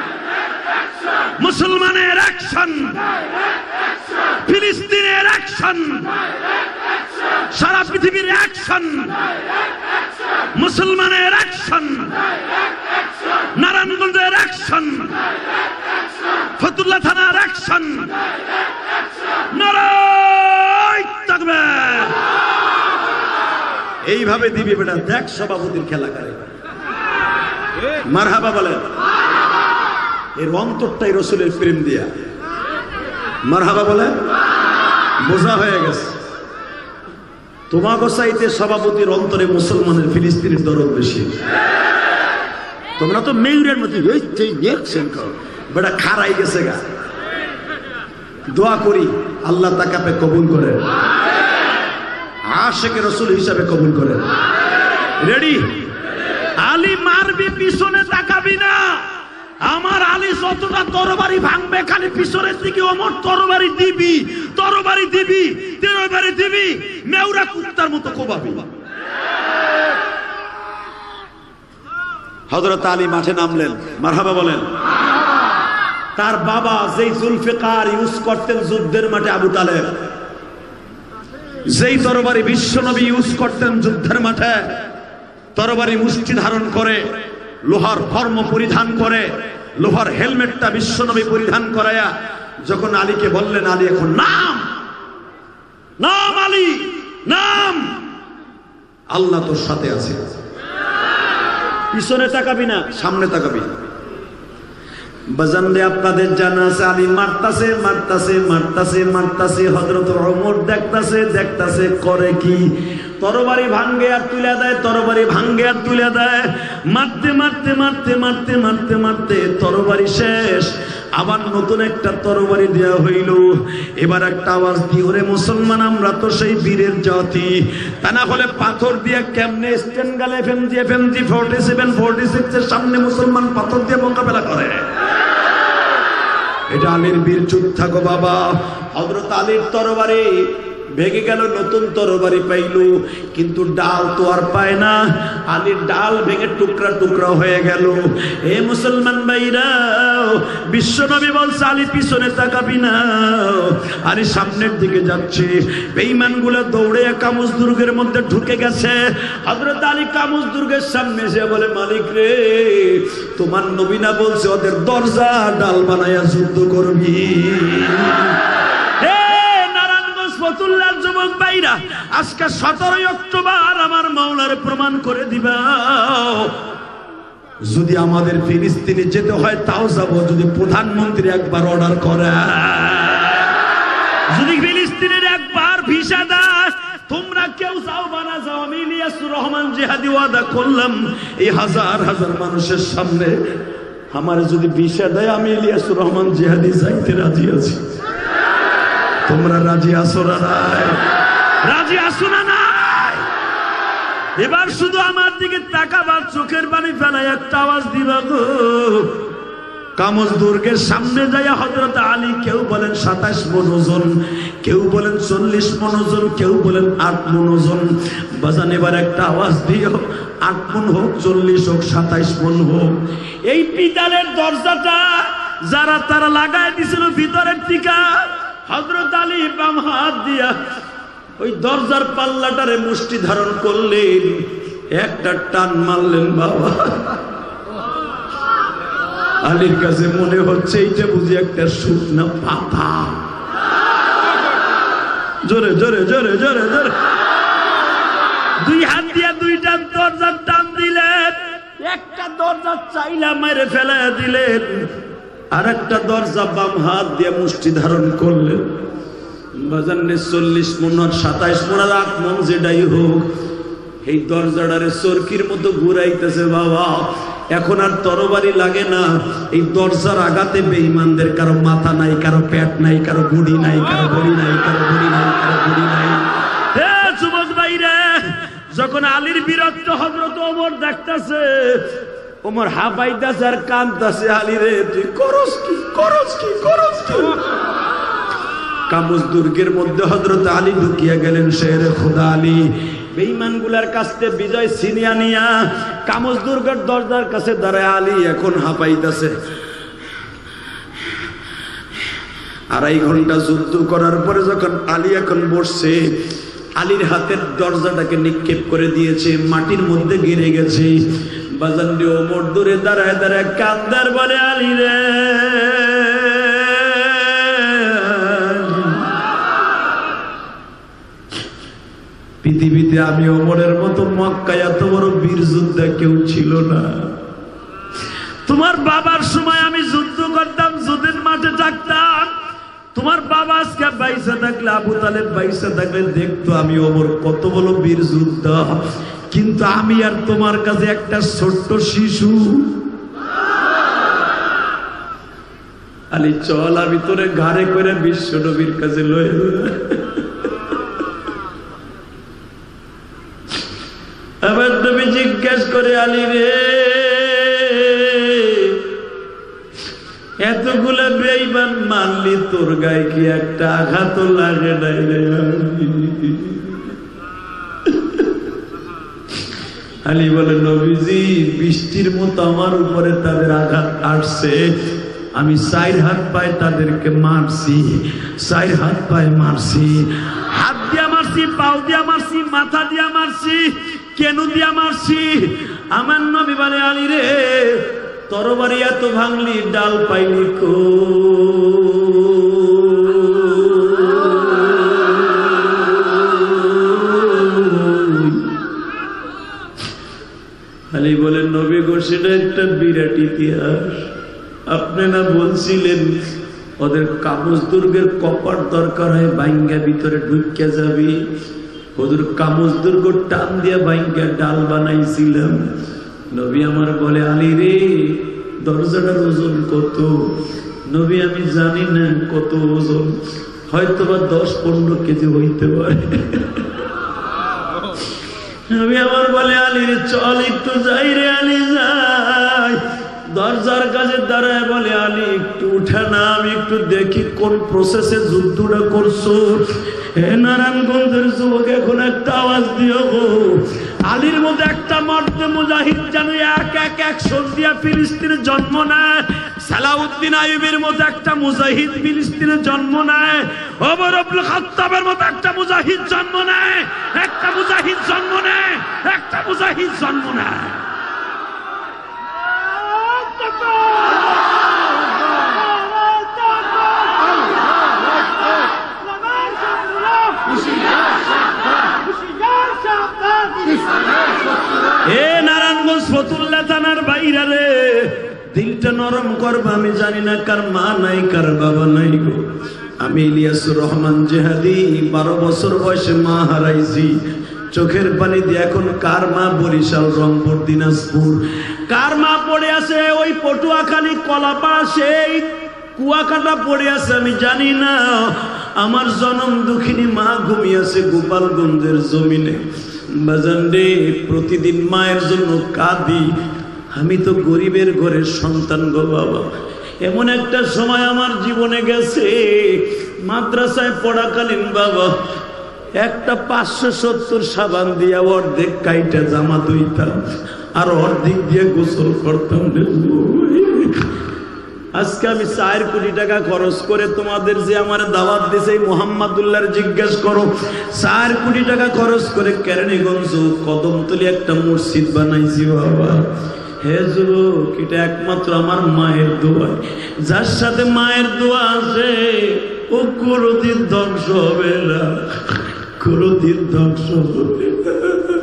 মুসলমানের অ্যাকশন, ফিলিস্তিনের অ্যাকশন, সারা পৃথিবীর অ্যাকশন, মুসলমানের অ্যাকশন, নারায়ণগঞ্জের অ্যাকশন, ফতুল্লাহ থানার অ্যাকশন। নারায়ে তাকবীর। এইভাবে দিবি বেটা, দেখ সভাপতির খেলা করে। মারহাবা বলেন। এর অন্তরটাই রসুলের প্রেম দিয়া। মারহাবা বলেন। বোঝা হয়ে গেছে। তোমাকে চাইতে সভাপতির অন্তরে মুসলমানের ফিলিস্তিনের দরদ বেশি। তোমরা তো মেয়ুরের মতো বেটা খারাই গেছে গা। দোয়া করি আল্লাহ তাকে কবুল করেন, আশিকে রসুল হিসাবে কবুল করেন। রেডি? আলী মারবি, পিছনে তাকাবি না। আমার আলী যতটা তরবারি ভাঙবে, খালি পিছনের দিকে অমর তরবারি দিবি, তরবারি দিবি, তরবারি দিবি, মেউরা কুত্তার মতো কোবাবি। হযরত আলী মাঠে নামলেন। মারহাবা বলেন। তার বাবা যেই জুলফিকার ইউজ করতেন যুদ্ধের মাঠে, আবু তালেব যেই তরবারি বিশ্বনবী ইউজ করতেন যুদ্ধের মাঠে, তরবারি মুষ্টি ধারণ করে, লোহার ফর্ম পরিধান করে, লোহার হেলমেটটা বিশ্বনবী পরিধান করায়া যখন আলীকে বললেন, আলী এখন নাম, নাম আলী নাম, আল্লাহ তোর সাথে আছে। পিছনে তাকাবি না, সামনে তাকাবি। বাজান রে, আপনাদের জানা আছে আলী মারতাছে মারতাছে মারতাছে মারতাছে, হযরত ওমর দেখতাছে দেখতাছে, করে কি? তরবারি ভাঙ্গে আর তুলে দেয়, তরবারি ভাঙ্গে আর তুলে দেয়, মারতে মারতে মারতে মারতে মারতে মারতে তরবারি শেষ। আবার নতুন একটা তরবারি দেওয়া হইল। এবার একটা আওয়াজ দিয়ে, ওরে মুসলমান, আমরা তো সেই বীরের জাতি, তা না হলে পাথর দিয়ে কেমনে স্ট্যান্ড গালে FMG FMG forty seven forty six এর সামনে মুসলমান পাথর দিয়ে মোকাবেলা করে? এটা আলীর বীর যোদ্ধা গো বাবা। হযরত আলীর তরবারি ভেঙে গেল, নতুন তরবারি পাইল, কিন্তু ডাল তো আর পায় না। আলীর ডাল ভেঙে টুকরা টুকরা হয়ে গেল। এ মুসলমান ভাইরা, বিশ্বনবী বলছে আলী পিছনে তাকাবি না। আলী সামনের দিকে যাচ্ছে। বেঈমানগুলো দৌড়ে কামুজ দুর্গের মধ্যে ঢুকে গেছে। হযরত আলী কামুজ দুর্গের সামনে এসে বলে, মালিক রে, তোমার নবী না বলছে ওদের দরজা ডাল বানায়া যুদ্ধ করবি? ফতুল্লার যুবক ভাইরা, আজকে সতেরোই অক্টোবর আমার মাওলার প্রমাণ করে দিবা। যদি আমাদের ফিলিস্তিনে যেতে হয় তাও যাবো, যদি প্রধানমন্ত্রী একবার অর্ডার করে, যদি ফিলিস্তিনের একবার ভিসা দেয়, তোমরা কেউ যাও বা না যাও, আমি ইলিয়াসুর রহমান জিহাদি ওয়াদা করলাম এই হাজার হাজার মানুষের সামনে, আমার যদি ভিসা দেয় আমি ইলিয়াসুর রহমান জিহাদি যাইতে রাজি আছি। তোমরা রাজি আছো না নাই? রাজি আছো না নাই? এবার শুধু আমার দিকে তাকাবার, চোখের পানি ফেলায় একটা আওয়াজ দিবা গো। কামজ দুর্গের সামনে যাইয়া হযরত আলী, কেউ বলেন সাতাশ মণ ওজন, কেউ বলেন চল্লিশ মণ ওজন, কেউ বলেন আট মণ ওজন। বাজান এবার একটা আওয়াজ দিও, আট মণ হোক, চল্লিশ হোক, সাতাইশ মণ হোক। এই পিতালের দরজাটা যারা তারা লাগাই দিছিল ভিতরের টিকা, হযরত আলী বাম হাত দিয়া ওই দরজার পাল্লাটারে মুষ্টি ধারণ করলেন, একটা টান মারলেন। বাবা আলীর কাছে মনে হচ্ছে এইটা বুঝি একটা শুকনা পাতা। জোরে জোরে জোরে জোরে জোরে দুই হাত দিয়া দুইটা দরজার টান দিলেন, একটা দরজা চাইলা মেরে ফেলে দিলেন, আর একটা দরজা বাম হাত দিয়ে মুষ্টি ধারণ করলেন। বাজানে চল্লিশ মণ আর সাতাইশ মণ আর আট মণ যেটাই হোক, এই দরজাটারে চরকির মতো ঘুরাইতেছে। বাবা এখন আর তরবারি লাগে না, এই দরজার আঘাতে বেঈমানদের কারো মাথা নাই, কারো পেট নাই, কারো গুড়ি নাই, কারো বড়ি নাই, কারো গুড়ি নাই, কারো গুড়ি নাই। হে যুবক ভাইরা, যখন আলীর বিরক্ত হযরত ওমর দেখতাছে, ওমর হাফাইতাছে আর কাঁদতাছে, আলী রে তুই করস কি করস কি করস কি। কামুজ দুর্গের মধ্যে হযরত আলী ঢুকিয়া গেলেন। শেরে খোদা আলী বেঈমান গুলার কাছে বিজয় ছিনিয়া নিয়া কামুজ দুর্গের দরজার কাছে দাঁড়ায় আলী এখন হাঁপাইতেছে। আড়াই ঘন্টা যুদ্ধ করার পরে যখন আলী এখন বসছে, আলীর হাতের দরজাটাকে নিক্ষেপ করে দিয়েছে, মাটির মধ্যে গিরে গেছে। বাজান দিয়ে ওমর দূরে দাঁড়ায় দাঁড়ায় কান্দার বলে, আলী রে পৃথিবীতে আমি ওমরের মতো মক্কায় এত বড় বীর যোদ্ধা কেউ ছিল না। তোমার বাবার সময় আমি যুদ্ধ করতাম, যুদ্ধের মাঠে থাকতাম। তোমার বাবা আজকে বাইসা থাকলে, আবু তালেব বাইসা থাকলে দেখতো আমি ওমর কত বড় বীর যোদ্ধা। কিন্তু আমি আর তোমার কাছে একটা ছোট্ট শিশু। আলী চল, আমি তোরে ঘাড়ে করে বিশ্ব নবীর কাছে লয়ে আবার নবী জিজ্ঞেস করে, আলী রে এতগুলা বেঈমান মানলি, তোর গায়ে কি একটা আঘাত লাগে নাই রে? আলী বলে, নবীজি বৃষ্টির মতো আমার উপরে তাদের আঘাত আসছে, আমি চার হাত পায়ে তাদেরকে মারছি, চার হাত পায়ে মারছি, হাত দিয়া মারছি, পাও দিয়া মারছি, মাথা দিয়া মারছি, কেন দিয়া মারছি। আমার নবী বলে, আলী রে তরবারি এত ভাঙলি, ডাল পাইলি কো? আলী বলে, নবী গো সেটা একটা বিরাট ইতিহাস। আপনি না বলছিলেন ওদের কামুজ দুর্গের কপার দরকার হয়, বাইঙ্গা ভিতরে ঢুকিয়া যাবি। ওদের কামুজ দুর্গ টান দিয়া বাইঙ্গা ডাল বানাইছিলাম। নবী আমার বলে, আলী রে দরজাটার ওজন কত? নবী আমি জানি না কত ওজন, হয়তো বা দশ পনেরো কেজি হইতে পারে। নবী আমার বলে, আলী রে চল একটু যাই রে। আলী যাই, দরজার কাছে দাঁড়ায় বলে, আলী একটু উঠে না, আমি একটু দেখি কোন প্রসেসে যুদ্ধটা করছো। হে নারায়ণগঞ্জের যুবক, এখন একটা আওয়াজ দিও গো। আলীর মধ্যে একটা মর্দে মুজাহিদ যেন এক এক একশন দিয়া ফিলিস্তিনে জন্ম নেয়। সালাউদ্দিন আইয়ুবের মতো একটা মুজাহিদ ফিলিস্তিনে জন্ম নেয়। ওমর ইবনে খাত্তাবের মতো একটা মুজাহিদ জন্ম নেয়, একটা মুজাহিদ জন্ম নেয়, একটা মুজাহিদ জন্ম নেয়। এ নারায়ণগঞ্জ ফতুল্লা থানার বাইরা রে, দিলটা নরম করবা। আমি জানি না কার মা নাই, কার বাবা নাই গো। আমি ইলিয়াসুর রহমান জিহাদি বারো বছর বয়সে মা হারাইছি। চোখের পানি দিয়ে এখন কার মা বরিশাল, রংপুর, দিনাজপুর, কার মা পড়ে আছে, ওই পটুয়াখালী কলাপাড়া সেই কুয়াকাটা পড়ে আছে, আমি জানি না। আমার জনম দুঃখিনী মা ঘুমিয়ে আছে গোপালগঞ্জের জমিনে। বাজান রে, প্রতিদিন মায়ের জন্য কাঁদি। আমি তো গরিবের ঘরের সন্তান গো বাবা। এমন একটা সময় আমার জীবনে গেছে, মাদ্রাসায় পড়াকালীন বাবা একটা পাঁচশো সত্তর সাবান দিয়া অর্ধেক কাইটা জামা ধুইতাম, আর অর্ধেক দিয়ে গোসল করতাম। আজকে আমি চার কোটি টাকা খরচ করে তোমাদের যে আমার দাওয়াত দিছে মোহাম্মদুল্লাহর জিজ্ঞেস করো, চার কোটি টাকা খরচ করে কেরানীগঞ্জ কদমতলী একটা মসজিদ বানাইছি বাবা। হে যুবক, এটা একমাত্র আমার মায়ের দোয়া। যার সাথে মায়ের দোয়া আছে ও কোনদিন ধ্বংস হবে না, কোনদিন ধ্বংস হবে না।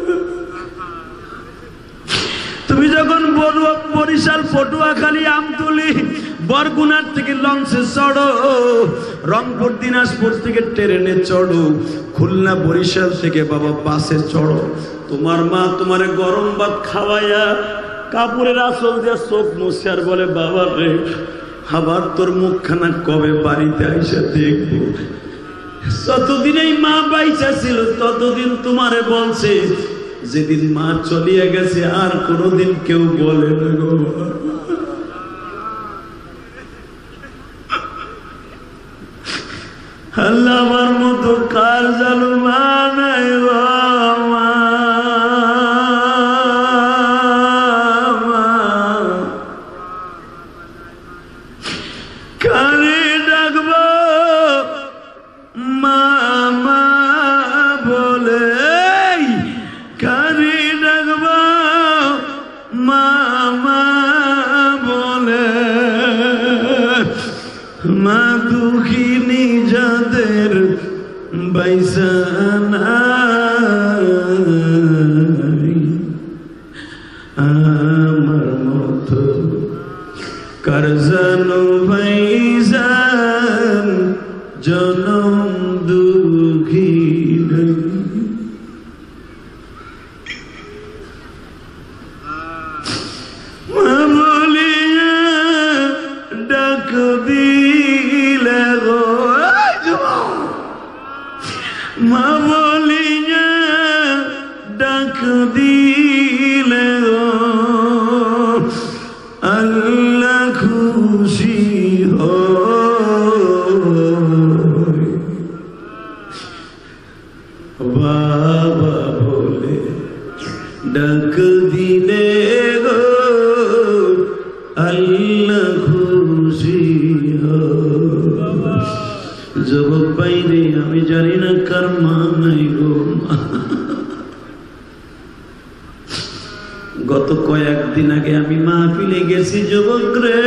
তুমি যখন বলবো বরিশাল, পটুয়াখালী, আমতলী, বরগুনার থেকে লঞ্চে চড়ো, রংপুর দিনাজপুর থেকে ট্রেনে চড়ো, খুলনা বরিশাল থেকে বাবা বাসে চড়ো, তোমার মা তোমারে গরম ভাত খাওয়াইয়া কাপড়ের আঁচল দিয়ে চোখ মুছে আর বলে, বাবা রে আবার তোর মুখখানা কবে বাড়িতে আইসা দেখবো। যতদিন এই মা বাইচা ছিল ততদিন তোমারে বলছে, যেদিন মা চলিয়া গেছে আর কোনদিন কেউ বলে না গো। আল্লাহ আমার মতো কার জালু মা নাই গো মা। কারে ডাকবো মা মা বলে, কারে ডাকবো মা মা বলে। মা দুঃখিনী যাদের বাইসা নাই, আমার মতো কার জানো ভাইজান জনম দুঃখী নাই। মা বলিয়া ডাক দিলে গো, মা বলিয়া ডাক দিলে গো, আল্লাহ খুশি হয়। বাবা বলে ডাক দিলে গো, আল্লাহ খুশি হয়। যুবক বাইরে আমি জানি না কার মা নাই গো মা। গত কয়েকদিন আগে আমি মাহফিলে গেছি যুবক রে,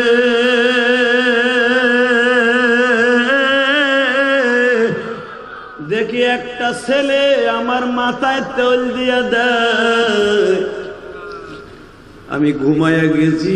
দেখি একটা ছেলে আমার মাথায় তেল দিয়া দেয়। আমি ঘুমায়া গেছি,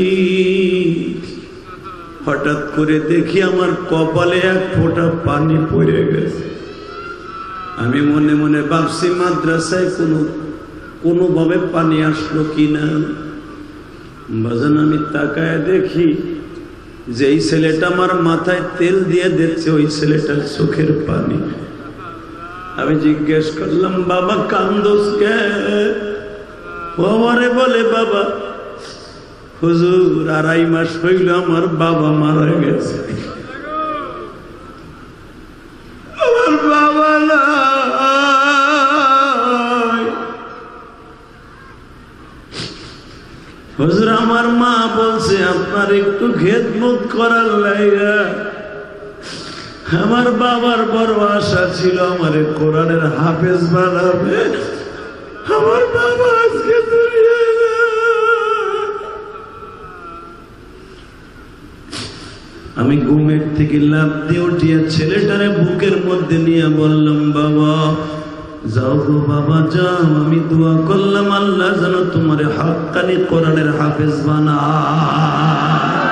হঠাৎ করে দেখি আমার কপালে এক ফোঁটা পানি পড়ে গেছে। আমি মনে মনে ভাবছি মাদ্রাসায় কোনো কোনোভাবে পানি আসলো কিনা। বাজান আমি তাকায় দেখি যেই ছেলেটা আমার মাথায় তেল দিয়ে দিচ্ছে ওই ছেলেটার চোখের পানি। আমি জিজ্ঞেস করলাম, বাবা কান্দোস কে? ও আমারে বলে, বাবা হুজুর আড়াই মাস হইল আমার বাবা মারা গেছে। আমার বাবা নাই হুজুর, আমার মা বলছে আপনার একটু খেদমত করার লাইগা। আমার বাবার বড় আশা ছিল আমারে কোরআনের হাফেজ বানাবে। আমার বাবা আজকে দুনিয়ায় নাই। আমি ঘুমের থেকে লাফ দিয়ে উঠিয়া ছেলেটারে বুকের মধ্যে নিয়ে বললাম, বাবা যাও গো বাবা যাও। আমি দোয়া করলাম আল্লাহ যেন তোমার হাক্কানি কোরআনের হাফেজ বানায়।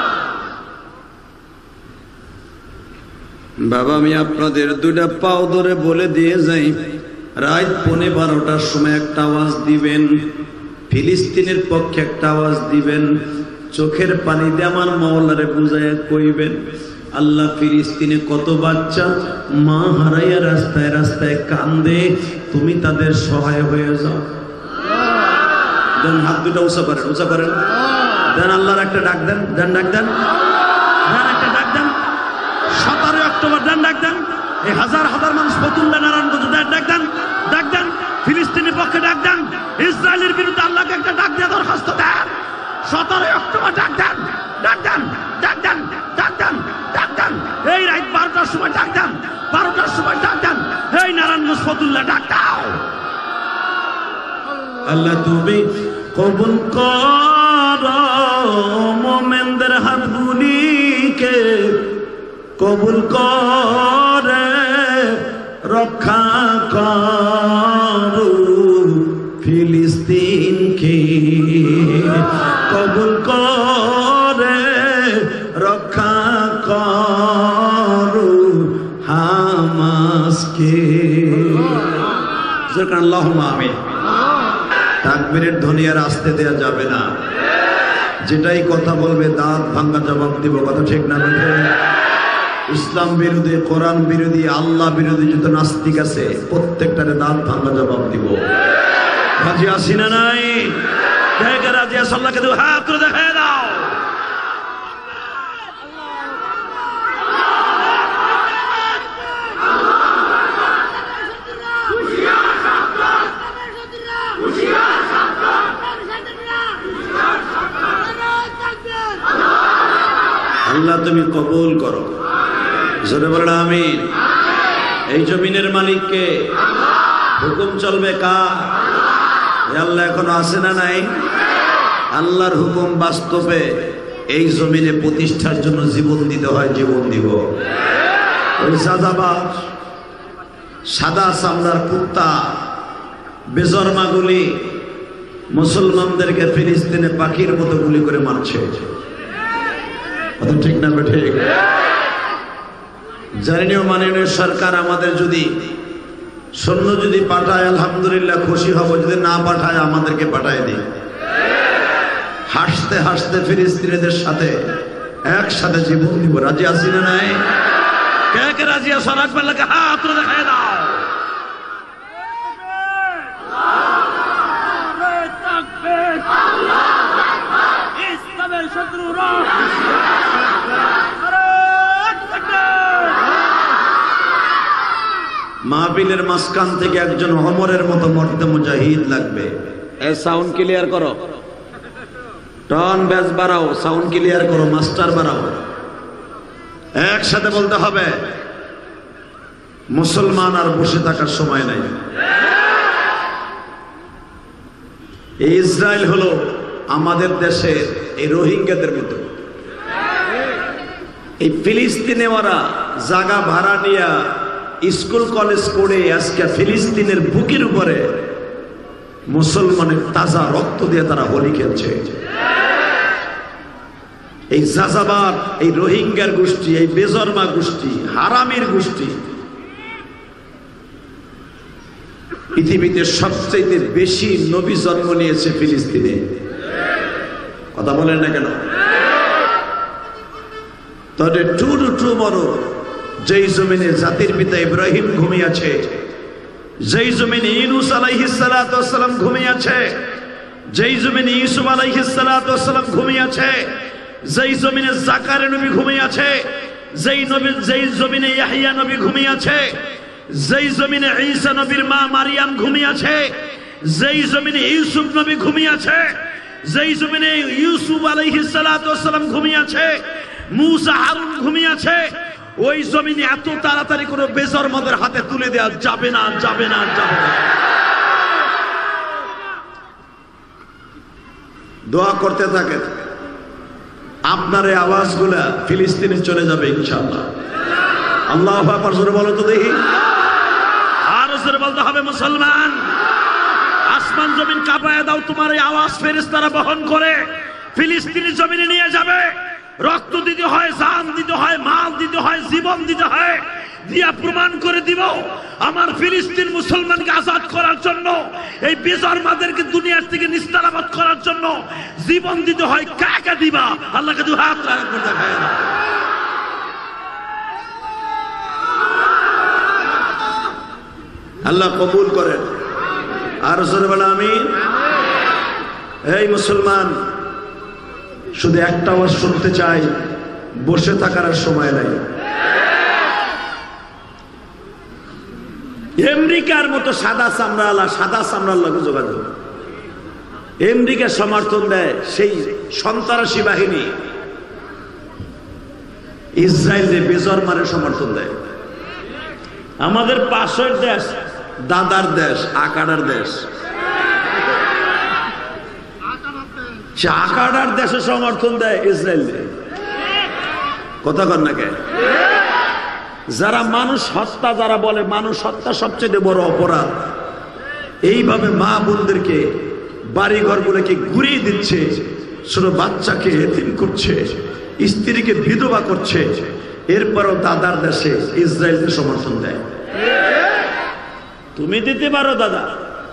বাবা আমি আপনাদের দুইটা পাও ধরে বলে দিয়ে যাই, রাত পৌনে বারোটার সময় একটা আওয়াজ দিবেন, ফিলিস্তিনের পক্ষে একটা আওয়াজ দিবেন, চোখের পানি দিয়ে আমার মাওলারে বুঝাইয়া কইবেন, আল্লাহ ফিলিস্তিনে কত বাচ্চা মা হারাইয়া রাস্তায় রাস্তায় কান্দে, তুমি তাদের সহায় হয়ে যাও। দেন হাত দুটা উঁচা করেন, উঁচা করেন, দেন আল্লাহর একটা ডাক দেন, দেন ডাক দেন, দেন একটা ডাক দেন। সতেরোই অক্টোবর দেন ডাক দেন। এই হাজার হাজার মানুষ ফতুল্লাহ নারায়ণগঞ্জ দেন ডাক দেন, ডাক দেন। ফিলিস্তিনের পক্ষে ডাক দেন, ইসরায়েলের বিরুদ্ধে আল্লাহকে একটা ডাক দিয়ে দরখাস্ত দেন। সতেরোই অক্টোবর ডাক দেন, ডাক দেন, ডাক দেন, ডাক দেন, ডাক দেন। এই রাত বারোটার সময় ডাক দেন, বারোটার সময় ডাক দেন। এই নারায়ণগঞ্জ ফতুল্লাহ ডাক দাও। আল্লাহ তুমি কবুল করো মোমেনদের হাতগুলিকে, কবুল করে রক্ষা করো ফিলিস্তিনকে, কবুল করে রক্ষা করো হামাসকে। আল্লাহুম্মা আমিন। তাকবীরের ধ্বনি আর আসতে দেয়া যাবে না। যেটাই কথা বলবে দাঁত ভাঙ্গা জবাব দিব, কথা ঠিক না? ইসলাম বিরোধী, কোরআন বিরোধী, আল্লাহ বিরোধী যত নাস্তিক আছে প্রত্যেকটারে দাঁত ভাঙ্গা জবাব দিব। রাজি আছি না নাই? দেখে রাজি আছি, আল্লাহকে দুই হাত তুলে দেখায় দাও। আল্লাহ তুমি কবুল করো। জোরে বলেন আমিন। এই জমিনের মালিককে, হুকুম চলবে কার? আল্লাহ এখনো আছে না নাই? আল্লাহর হুকুম বাস্তবে এই জমিনে প্রতিষ্ঠার জন্য জীবন দিতে হয়, জীবন দিব। ওই সাদাবাজ সাদা চামড়ার কুত্তা বেজরমাগুলি মুসলমানদেরকে ফিলিস্তিনে পাখির মতো গুলি করে মারছে, ঠিক না? ঠিক। জানিও মাননীয় সরকার আমাদের যদি সৈন্য যদি পাঠায় আলহামদুলিল্লাহ খুশি হব, যদি না পাঠায় আমাদেরকে পাঠায় দিই। হাসতে হাসতে ফিলিস্তিনিদের সাথে একসাথে জীবন দিব। রাজি আছি না নাই? কে কে রাজি আছো? রাজবাল্লাহকে হাত তুলে দেখায় দাও। ইসলামের শত্রুরা মাহফিলের মাঝখান থেকে একজন ওমরের মতো মর্দে মুজাহিদ লাগবে। এই সাউন্ড ক্লিয়ার করো, টন বেস বাড়াও, সাউন্ড ক্লিয়ার করো, মাস্টার বাড়াও। একসাথে বলতে হবে, মুসলমান আর বসে থাকার সময় নাই। এই ইসরায়েল হলো আমাদের দেশের এই রোহিঙ্গাদের মতো। এই ফিলিস্তিনে ওরা জায়গা ভাড়া নিয়া স্কুল কলেজ করে আজকে ফিলিস্তিনের বুকের উপরে মুসলমানের তাজা রক্ত দিয়ে তারা হোলি খেলছে। এই যাযাবাদ, এই রোহিঙ্গার গোষ্ঠী, এই বেজরমা গোষ্ঠী, হারামির গোষ্ঠী পৃথিবীতে সবচেয়ে বেশি নবী জন্ম নিয়েছে ফিলিস্তিনে। কথা বলেন না কেন? তবে টু টু টু বড় যেই জমিনে জাতির পিতা ইব্রাহিম ঘুমিয়ে আছে, যেই জমিনে ইউনূস আলাইহিস সালাতু ওয়াস সালাম ঘুমিয়ে আছে, যেই জমিনে ইউসুফ আলাইহিস সালাতু ওয়াস সালাম ঘুমিয়ে আছে, যেই জমিনে জাকারিয়া নবী ঘুমিয়ে আছে, যেই নবী যেই জমিনে ইয়াহইয়া নবী ঘুমিয়ে আছে, যেই জমিনে ঈসা নবীর মা মারিয়াম ঘুমিয়ে আছে, যেই জমিনে ইউসুফ নবী ঘুমিয়ে আছে, যেই জমিনে ইউসুফ আলাইহিস সালাতু ওয়াস সালাম ঘুমিয়ে আছে, মূসা হারুন ঘুমিয়ে আছে, ওই জমিনে এত তাড়াতাড়ি কোনো বেজরমাদের হাতে তুলে দেওয়া যাবে না, যাবে না, যাবে না। দোয়া করতে থাকেন, আপনার এই আওয়াজগুলা ফিলিস্তিনে চলে যাবে ইনশাআল্লাহ। আল্লাহু আকবার জোরে বলো তো দেখি। আর জোরে বলতে হবে মুসলমান। আসমান জমিন কাঁপায় দাও, তোমার এই আওয়াজ ফেরেশতারা বহন করে ফিলিস্তিনি জমিনে নিয়ে যাবে। রক্ত দিতে হয়, জান দিতে হয়, মাল দিতে হয়, জীবন দিতে হয়, দিয়া প্রমাণ করে দিব আমার ফিলিস্তিন মুসলমানকে আজাদ করার জন্য, এই বেজন্মাদেরকে দুনিয়ার থেকে নিস্তারাবাদ করার জন্য জীবন দিতে হয়। কাকে দিবা? আল্লাহকে দু হাত রাখবে দেখায় না। আল্লাহ কবুল করেন। আর জোরে বলো আমিন। এই মুসলমান, শুধু একটা আওয়াজ শুনতে চাই, বসে থাকার আর সময় নাই। আমেরিকার মতো সাদা চামড়াওয়ালা সাদা চামড়ার লগে যোগাযোগ, আমেরিকা সমর্থন দেয় সেই সন্ত্রাসী বাহিনী, ইসরায়েল বেজন্মারে সমর্থন দেয়। আমাদের পাশের দেশ, দাদার দেশ, আকাড়ার দেশ, সে আকাড়ার দেশে সমর্থন দেয় ইসরায়েল। কথা কন না কে? যারা মানুষ হত্যা, যারা বলে মানুষ হত্যা সবচেয়ে বড় অপরাধ, এইভাবে মা বোনদেরকে বাড়ি ঘরগুলোকে ঘুরিয়ে দিচ্ছে, ছোট বাচ্চাকে এতিম করছে, স্ত্রীকে বিধবা করছে, এরপরও দাদার দেশে ইসরায়েলকে সমর্থন দেয়। তুমি দিতে পারো দাদা,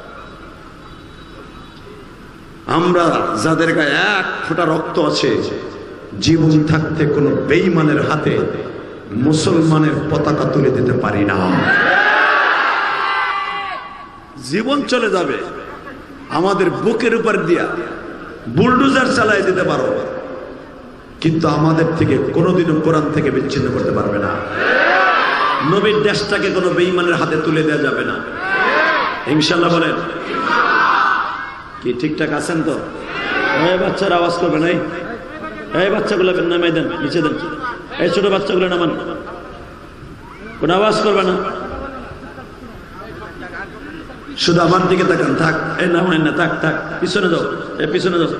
আমরা যাদের গায়ে এক ফোঁটা রক্ত আছে, জীবন থাকতে কোনো বেঈমানের হাতে মুসলমানের পতাকা তুলে দিতে পারি না। জীবন চলে যাবে, আমাদের বুকের উপর দিয়া বুলডোজার চালাই দিতে পারো, কিন্তু আমাদের থেকে কোনোদিনও কোরআন থেকে বিচ্ছিন্ন করতে পারবে না। নবীর দেশটাকে কোনো বেঈমানের হাতে তুলে দেওয়া যাবে না। ইনশাআল্লাহ বলেন কি? ঠিকঠাক আছেন তো? এই বাচ্চারা আওয়াজ করবে না, এই বাচ্চাগুলো নামাই দেন, নিচে দেন। এই ছোট বাচ্চাগুলো নামান, কোন আওয়াজ করবে না, শুধু আমার দিকে তাকান। থাক, এই নামাই না, থাক থাক, পিছনে যাও, এই পিছনে যাও।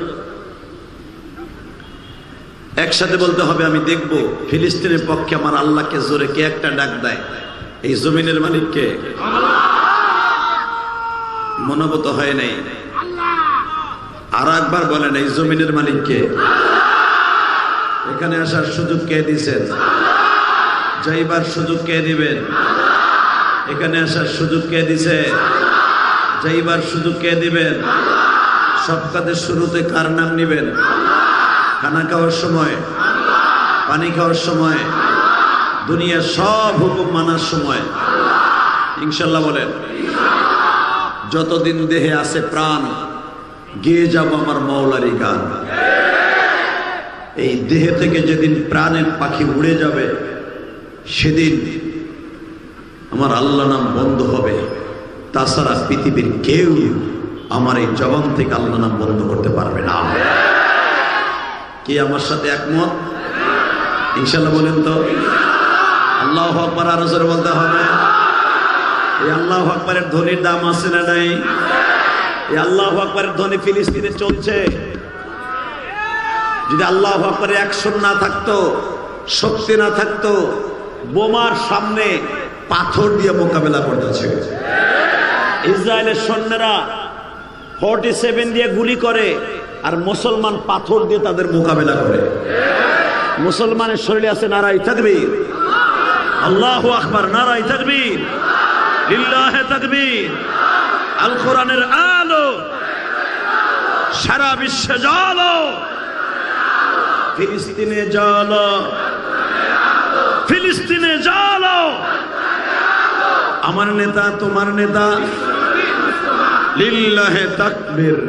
একসাথে বলতে হবে, আমি দেখব ফিলিস্তিনের পক্ষে আমার আল্লাহকে জোরে কে একটা ডাক দেয়। এই জমিনের মালিককে মনোভূত হয় নাই। আর একবার বলেন, এই জমিনের মালিককে। এখানে আসার সুযোগ কে দিয়েছেন? যাইবার সুযোগ কে দিবেন? এখানে আসার সুযোগ কে দিছে? যাইবার সুযোগ কে দিবেন? সব কাজের শুরুতে কার নাম নিবেন? খানা খাওয়ার সময়, পানি খাওয়ার সময়, দুনিয়ার সব হুকুম মানার সময়। ইনশাল্লাহ বলেন। যতদিন দেহে আছে প্রাণ, গেয়ে যাব আমার মাওলারি গান। এই দেহে থেকে যেদিন প্রাণের পাখি উড়ে যাবে, সেদিন আমার আল্লাহ নাম বন্ধ হবে। তাছাড়া পৃথিবীর কেউ আমার এই জবান থেকে আল্লাহ নাম বন্ধ করতে পারবে না। কি আমার সাথে একমত? ইনশাআল্লাহ বলেন তো। আল্লাহু আকবার আরো জোরে বলতে হবে। এই আল্লাহু আকবারের ধ্বনির দাম আছে না নাই? এই আল্লাহু আকবারের ধ্বনি ফিলিস্তিনে চলছে। যদি আল্লাহু আকবারের অ্যাকশন না থাকতো, শক্তি না থাকতো, বোমার সামনে পাথর দিয়ে মোকাবেলা করতেছে। ইসরায়েলের সৈন্যরা ফর্টি সেভেন দিয়ে গুলি করে, আর মুসলমান পাথর দিয়ে তাদের মোকাবেলা করে। মুসলমানের শরীরে আছে নারায়ে তাকবীর, আল্লাহু আকবার, নারায়ে তাকবীর, লিল্লাহি তাকবীর। আল কোরআনের আলো সারা বিশ্বে জ্বলো, ফিলিস্তিনে জ্বলো, ফিলিস্তিনে জ্বলো। আমার নেতা, তোমার নেতা, লিল্লাহি তাকবীর।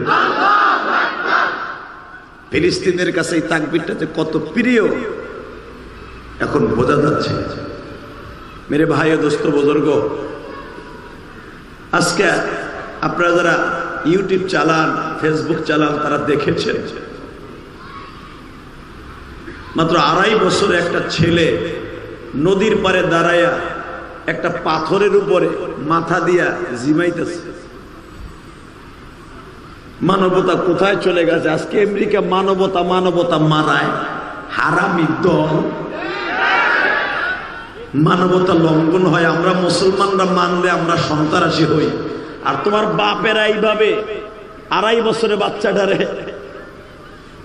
ফিলিস্তিনের কাছে এই তাকবীরটা যে কত প্রিয় এখন বোঝা যাচ্ছে। মেরে ভাই ও দোস্ত বুজুর্গ, আজকে আপনারা যারা ইউটিউব চালান, ফেসবুক চালান, তারা দেখেছেন মাত্র আড়াই বছরে একটা ছেলে নদীর পারে দাঁড়ায়া একটা পাথরের উপরে মাথা দিয়া জিমাইতেছে। মানবতা কোথায় চলে গেছে? আজকে আমেরিকা মানবতা মানবতা মারায়, হারামি দল। মানবতা লঙ্ঘন হয়, আমরা মুসলমানরা মানলে আমরা সন্ত্রাসী হই। আর তোমার বাপেরা এইভাবে আড়াই বছরে বাচ্চাটারে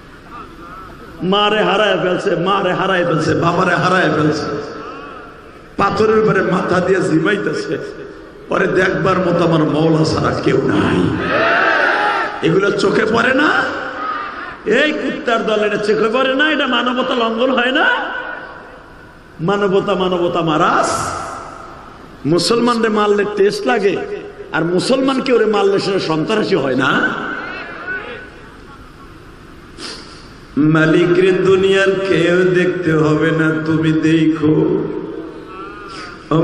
মারে হারায় ফেলছে, মারে হারায় ফেলছে, বাবারে হারায় ফেলছে। পাথরের উপরে মাথা দিয়ে জিমাইতেছে, পরে দেখবার মতো আমার মওলা ছাড়া কেউ নাই। এগুলো চোখে পড়ে না? এই কুত্তার দল এটা চোখে পড়ে না? এটা মানবতা লঙ্ঘন হয় না? মানবতা মানবতা মারাস। মুসলমানরে মারলে টেস্ট লাগে, আর মুসলমানকে ওরে মারলে সেটা সন্ত্রাসী হয় না? মালিকরে দুনিয়ার কেউ দেখতে হবে না, তুমি দেখো। ও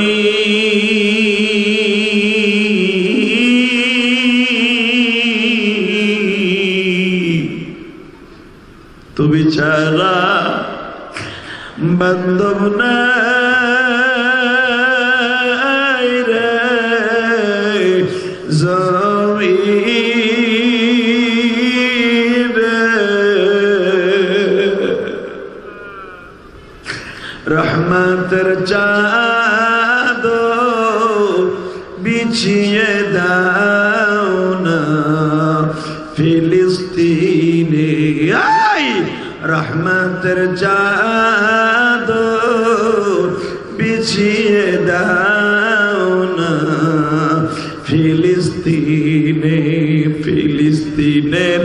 মালিক, তুমি ছাড়া বান্ধব নাই রে জমিনে, রহমতের চাদর বিছিয়ে দাও না ফিলিস্তিনে, রহমতের চাদর বিছিয়ে দাও না ফিলিস্তিনে, ফিলিস্তিনের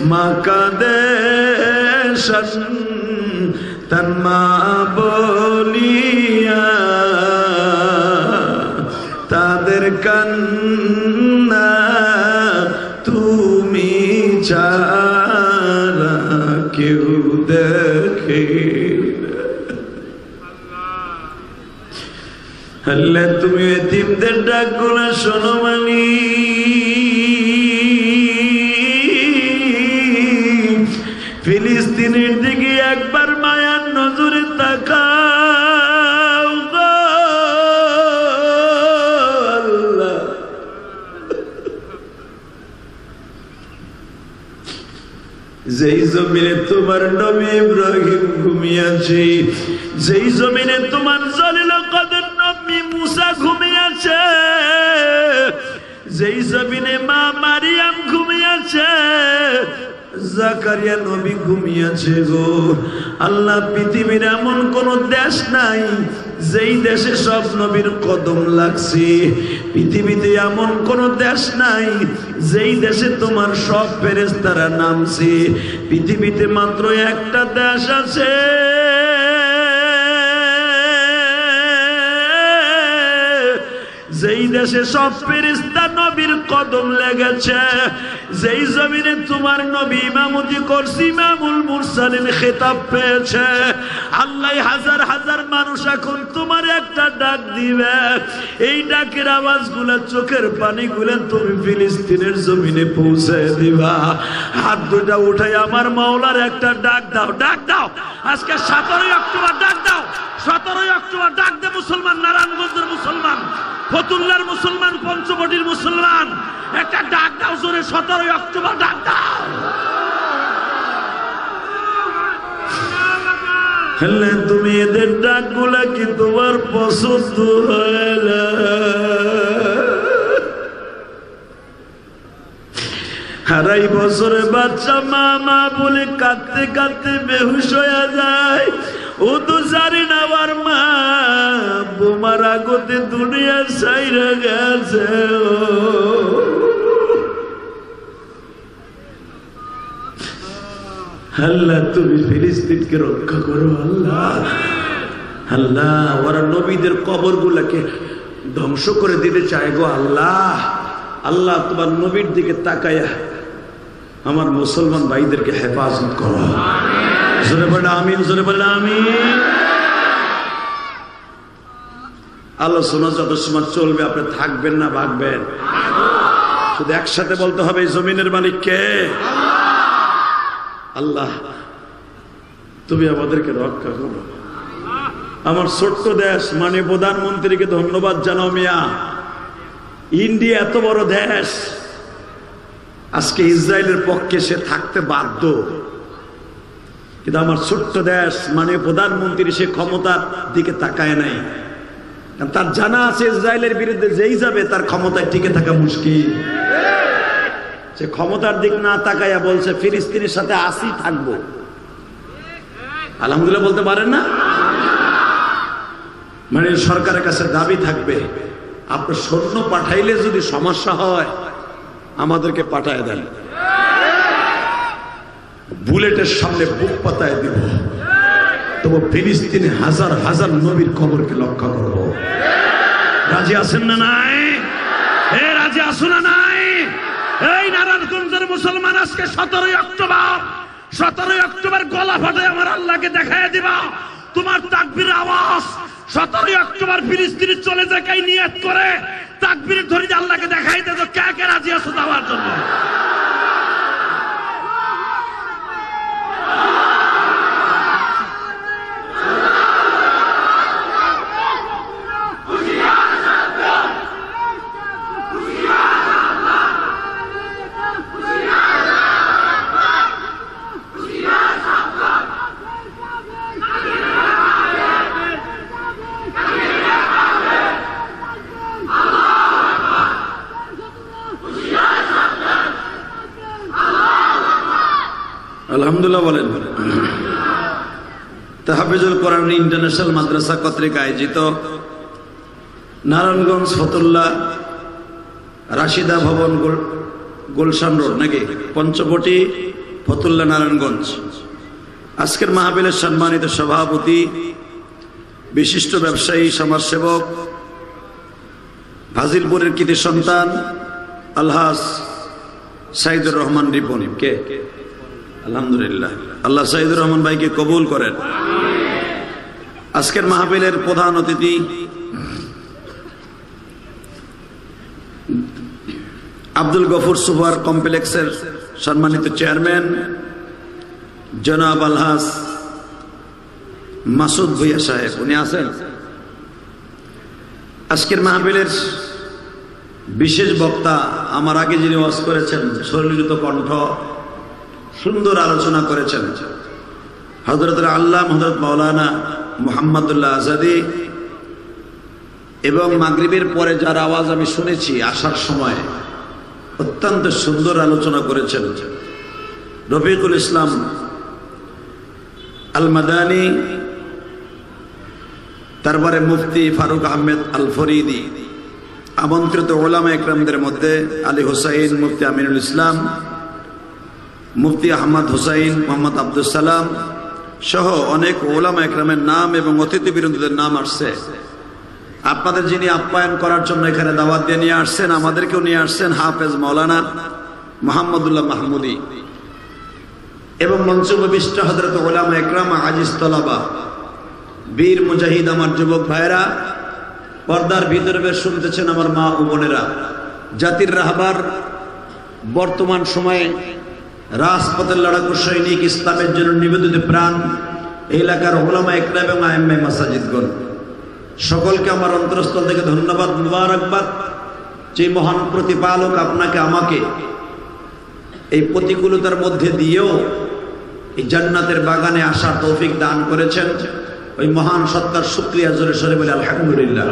মাকাদেশন তার মা বলিয়া তাদের কান্না তুমি ছাড়া কেউ দেখে। আল্লাহ তুমি এতিমদের ডাকগুলো শোনো মালিক, ফিলিস্তিনের দিকে একবার মায়ার নজরে তাকাও গো আল্লাহ। যেই জমিনে তোমার নবী ইব্রাহিম ঘুমিয়েছে, যেই জমিনে তোমার জলিল কদর নবী মুসা ঘুমিয়েছে, যেই জমিনে মা মারিয়াম ঘুমিয়েছে, জাকারিয়া নবী ঘুমিয়েছে গো আল্লাহ। পৃথিবীর এমন কোন দেশ নাই যেই দেশে সব নবীর কদম লাগছে। পৃথিবীতে এমন কোন দেশ নাই যেই দেশে তোমার সব ফেরেশতারা নামছে। পৃথিবীতে মাত্র একটা দেশ আছে যেই দেশে সব ফেরেশতা নবীর কদম লেগেছে, যেই জমিনে তোমার নবী ইমামতি করছে, ইমামুল মুরসালিন খেতাব পেয়েছে। আল্লাহ হাজার হাজার মানুষ এখন তোমার একটা ডাক দিবে, এই ডাকের আওয়াজগুলো চোখের পানিগুলো তুমি ফিলিস্তিনের জমিনে পৌঁছে দিবা। হাত দুটা উঠাই আমার মাওলার একটা ডাক দাও, ডাক দাও। আজকে সতেরোই অক্টোবর ডাক দাও, সতেরোই অক্টোবর ডাক দে মুসলমান, নারায়ণগঞ্জের মুসলমান, ফতুল্লার মুসলমান, পঞ্চবটির মুসলমান, একটা ডাক দাও জোরে, সতেরোই অক্টোবর ডাক দাও। তুমি এদের ডাক গুলা কি তোমার পছন্দ হয় না? আড়াই বছরে বাচ্চা মা মা বলে কাঁদতে কাঁদতে বেহুশ হয়ে যায়। ও তো জানি না আমার মা বোমার আগতে দুনিয়া ছাইরা গেছে। আল্লাহ তুমি ফিলিস্তিনকে রক্ষা করো আল্লাহ। আল্লাহ ওরা নবীদের কবর গুলাকে ধ্বংস করে দিতে চায় গো আল্লাহ। আল্লাহ তোমার নবীর দিকে তাকায়া আমার মুসলমান ভাইদেরকে হেফাজত করো। জোরে বলে আমিন, জোরে বলে আমিন। আলোচনা যত সময় চলবে আপনি থাকবেন না ভাগবেন? শুধু একসাথে বলতে হবে জমিনের মালিক কে? আল্লাহ তুমি আমাদেরকে রক্ষা করো। আমার ছোট্ট দেশ মানে প্রধানমন্ত্রীকে ধন্যবাদ জানাও মিয়া। ইন্ডিয়া এত বড় দেশ, আজকে ইসরায়েলের পক্ষে সে থাকতে বাধ্য, কিন্তু আমার ছোট্ট দেশ মানে প্রধানমন্ত্রী সে ক্ষমতার দিকে তাকায় নাই। তার জানা আছে ইসরায়েলের বিরুদ্ধে যেই যাবে তার ক্ষমতায় টিকে থাকা মুশকিল। সে ক্ষমতার দিক না তাকাইয়া বলছে ফিলিস্তিনের সাথে আসি থাকবো। আলহামদুলিল্লাহ বলতে পারেন না? মানে সরকারের কাছে দাবি থাকবে, আপনার সৈন্য পাঠাইলে যদি সমস্যা হয় আমাদেরকে পাঠায় দেন, বুলেটের সামনে বুক পাতায় দিব, তবু ফিলিস্তিনে হাজার হাজার নবীর কবরকে লক্ষ্য করব। রাজি আছেন না নাই? এ রাজি আছো না নাই? এই নারায়ণগঞ্জের মুসলমান আজকে সতেরোই অক্টোবর সতেরোই অক্টোবর গলা ফাটে আমার আল্লাহকে দেখায় দিবা। তোমার তাকবীরের আওয়াজ সতেরোই অক্টোবর ফিলিস্তিনে চলে যায় কাই নিয়ত করে তাকবীর ধরে আল্লাহকে দেখাই দে, তো কে কে রাজি আছো যাওয়ার জন্য? আলহামদুলিল্লাহ বলেন। তাহফিজুল কোরআন ইন্টারন্যাশনাল মাদ্রাসা কর্তৃক আয়োজিত নারায়ণগঞ্জ ফতুল্লা রাশিদা ভবন গুলশান রোড নাকি পঞ্চবটি ফতুল্লা নারায়ণগঞ্জ, আজকের মাহফিলের সম্মানিত সভাপতি বিশিষ্ট ব্যবসায়ী সমাজসেবক ফাজিলপুরের কৃতি সন্তান আলহাজ সাইদুর রহমান রিপন কে আলহামদুলিল্লাহ, আল্লাহ সাইদুর রহমান ভাইকে কবুল করেন। আজকের মাহফিলের প্রধান অতিথি আব্দুল গফুর সুপার কমপ্লেক্সের সম্মানিত চেয়ারম্যান জনাব আলহাজ মাসুদ ভুইয়া সাহেব, উনি আছেন। আজকের মাহফিলের বিশেষ বক্তা আমার আগে যিনি ওয়াজ করেছেন, সরলীকৃত কণ্ঠ সুন্দর আলোচনা করেছেন, হযরত আল্লাহ হযরত মাওলানা মুহাম্মদুল্লাহ আজাদি, এবং মাগরিবের পরে যার আওয়াজ আমি শুনেছি আসার সময় অত্যন্ত সুন্দর আলোচনা করেছেন রফিকুল ইসলাম আল মাদানী, তারপরে মুফতি ফারুক আহমেদ আল ফরিদি, আমন্ত্রিত ওলামা একরামদের মধ্যে আলী হুসাইন, মুফতি আমিনুল ইসলাম, মুফতি আহমদ হুসাইন, মোহাম্মদ আব্দুল সালাম সহ অনেক ওলামা একরামের নাম এবং অতিথিবৃন্দদের নাম আসছে। আপনাদের যিনি আপ্যায়ন করার জন্য এখানে দাওয়াত দিয়ে নিয়ে আসছেন, আমাদেরকেও নিয়ে আসছেন হাফেজ মাওলানা মোহাম্মদুল্লাহ মাহমুদি এবং মঞ্চবিষ্ট হযরত ওলামা একরাম আজিজ তলাবা বীর মুজাহিদ, আমার যুবক ভাইরা, পর্দার ভিতরে বেশ শুনতেছেন আমার মা ও বোনেরা, জাতির রাহবার, বর্তমান সময়ে রাজপথের লড়াকু সৈনিক, ইসলামের জন্য নিবেদিত প্রাণ এলাকার ওলামা একরাম এবং আইম্মায়ে মাসাজিদগণ, সকলকে আমার অন্তরস্থল থেকে ধন্যবাদ, মুবারকবাদ। যে মহান প্রতিপালক আপনাকে আমাকে এই প্রতিকূলতার মধ্যে দিয়েও এই জান্নাতের বাগানে আসার তৌফিক দান করেছেন, ওই মহান সত্তার শুকরিয়া জোরে সরে বলে আলহামদুলিল্লাহ।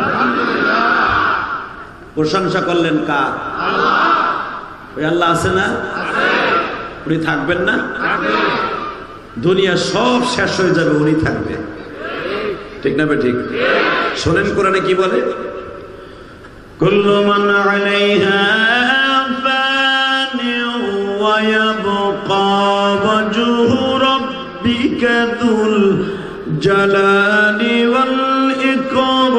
প্রশংসা করলেন কার? ওই আল্লাহ আছে না? উনি থাকবেন না? দুনিয়া সব শেষ হয়ে যাবে, উনি থাকবে, ঠিক না? ঠিক। শোনেন কোরআনে কি বলে, কুল্লু মান আলাইহা ফানি ওয়া ইয়াবকা ওয়াজহু রাব্বিকা যুল জালালি ওয়াল ইকরাম।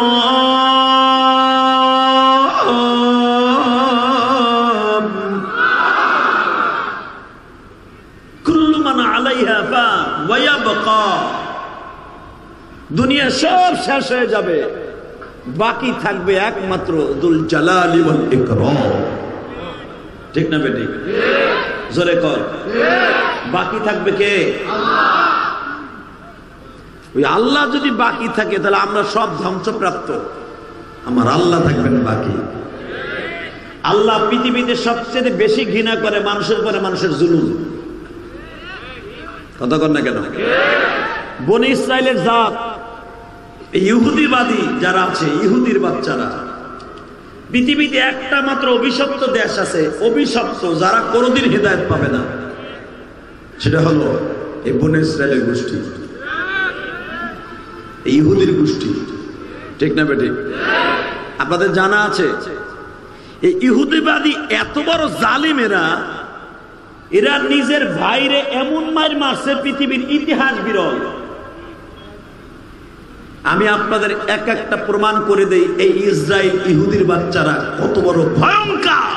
কুল্লু মান আলাইহা ফান ওয়া ইয়াবকা, দুনিয়া সব শেষ হয়ে যাবে, বাকি থাকবে একমাত্র যুল জালালি ওয়াল ইকরাম, ঠিক না বেটি? জোরে কর, বাকি থাকবে কে? আল্লাহ। ওই আল্লাহ যদি বাকি থাকে তাহলে আমরা সব ধ্বংসপ্রাপ্ত, আমার আল্লাহ থাকবেন বাকি। আল্লাহ পৃথিবীতে সবচেয়ে বেশি ঘৃণা করে মানুষের পরে মানুষের জুলুম, কথা কর না কেন? বনি ইসরাইলের জাত, ইহুদিবাদী যারা আছে, ইহুদির বাচ্চারা, পৃথিবীতে একটা মাত্র অভিশপ্ত দেশ আছে, অভিশপ্ত, যারা কোনোদিন হেদায়েত পাবে না, সেটা হলো এই বনি ইসরাইলের গোষ্ঠী, ইহুদির গোষ্ঠী। ঠিক না বেঠিক? আপনাদের জানা আছে এই ইহুদিবাদী এত বড় জালিমেরা, এরা নিজের ভাইরে এমন মার মারছে পৃথিবীর ইতিহাস বিরল। আমি আপনাদের এক একটা প্রমাণ করে দেই এই ইসরায়েল ইহুদির বাচ্চারা কত বড় ভয়ঙ্কর।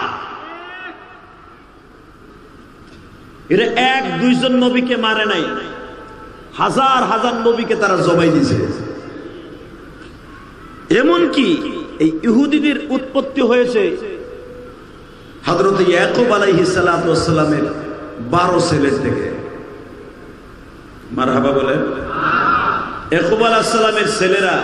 এরা এক দুইজন নবীকে মারে নাই, হাজার হাজার নবীকে তারা জবাই দিয়েছে। এমনকি এই ইহুদিদের উৎপত্তি হয়েছে হযরত ইয়াকুব আলাইহিস সালাতু ওয়াস সালামের বারো ছেলের থেকে। মারহাবা বলেন। ইয়াকুব আলাইহিস সালামের ছেলেরা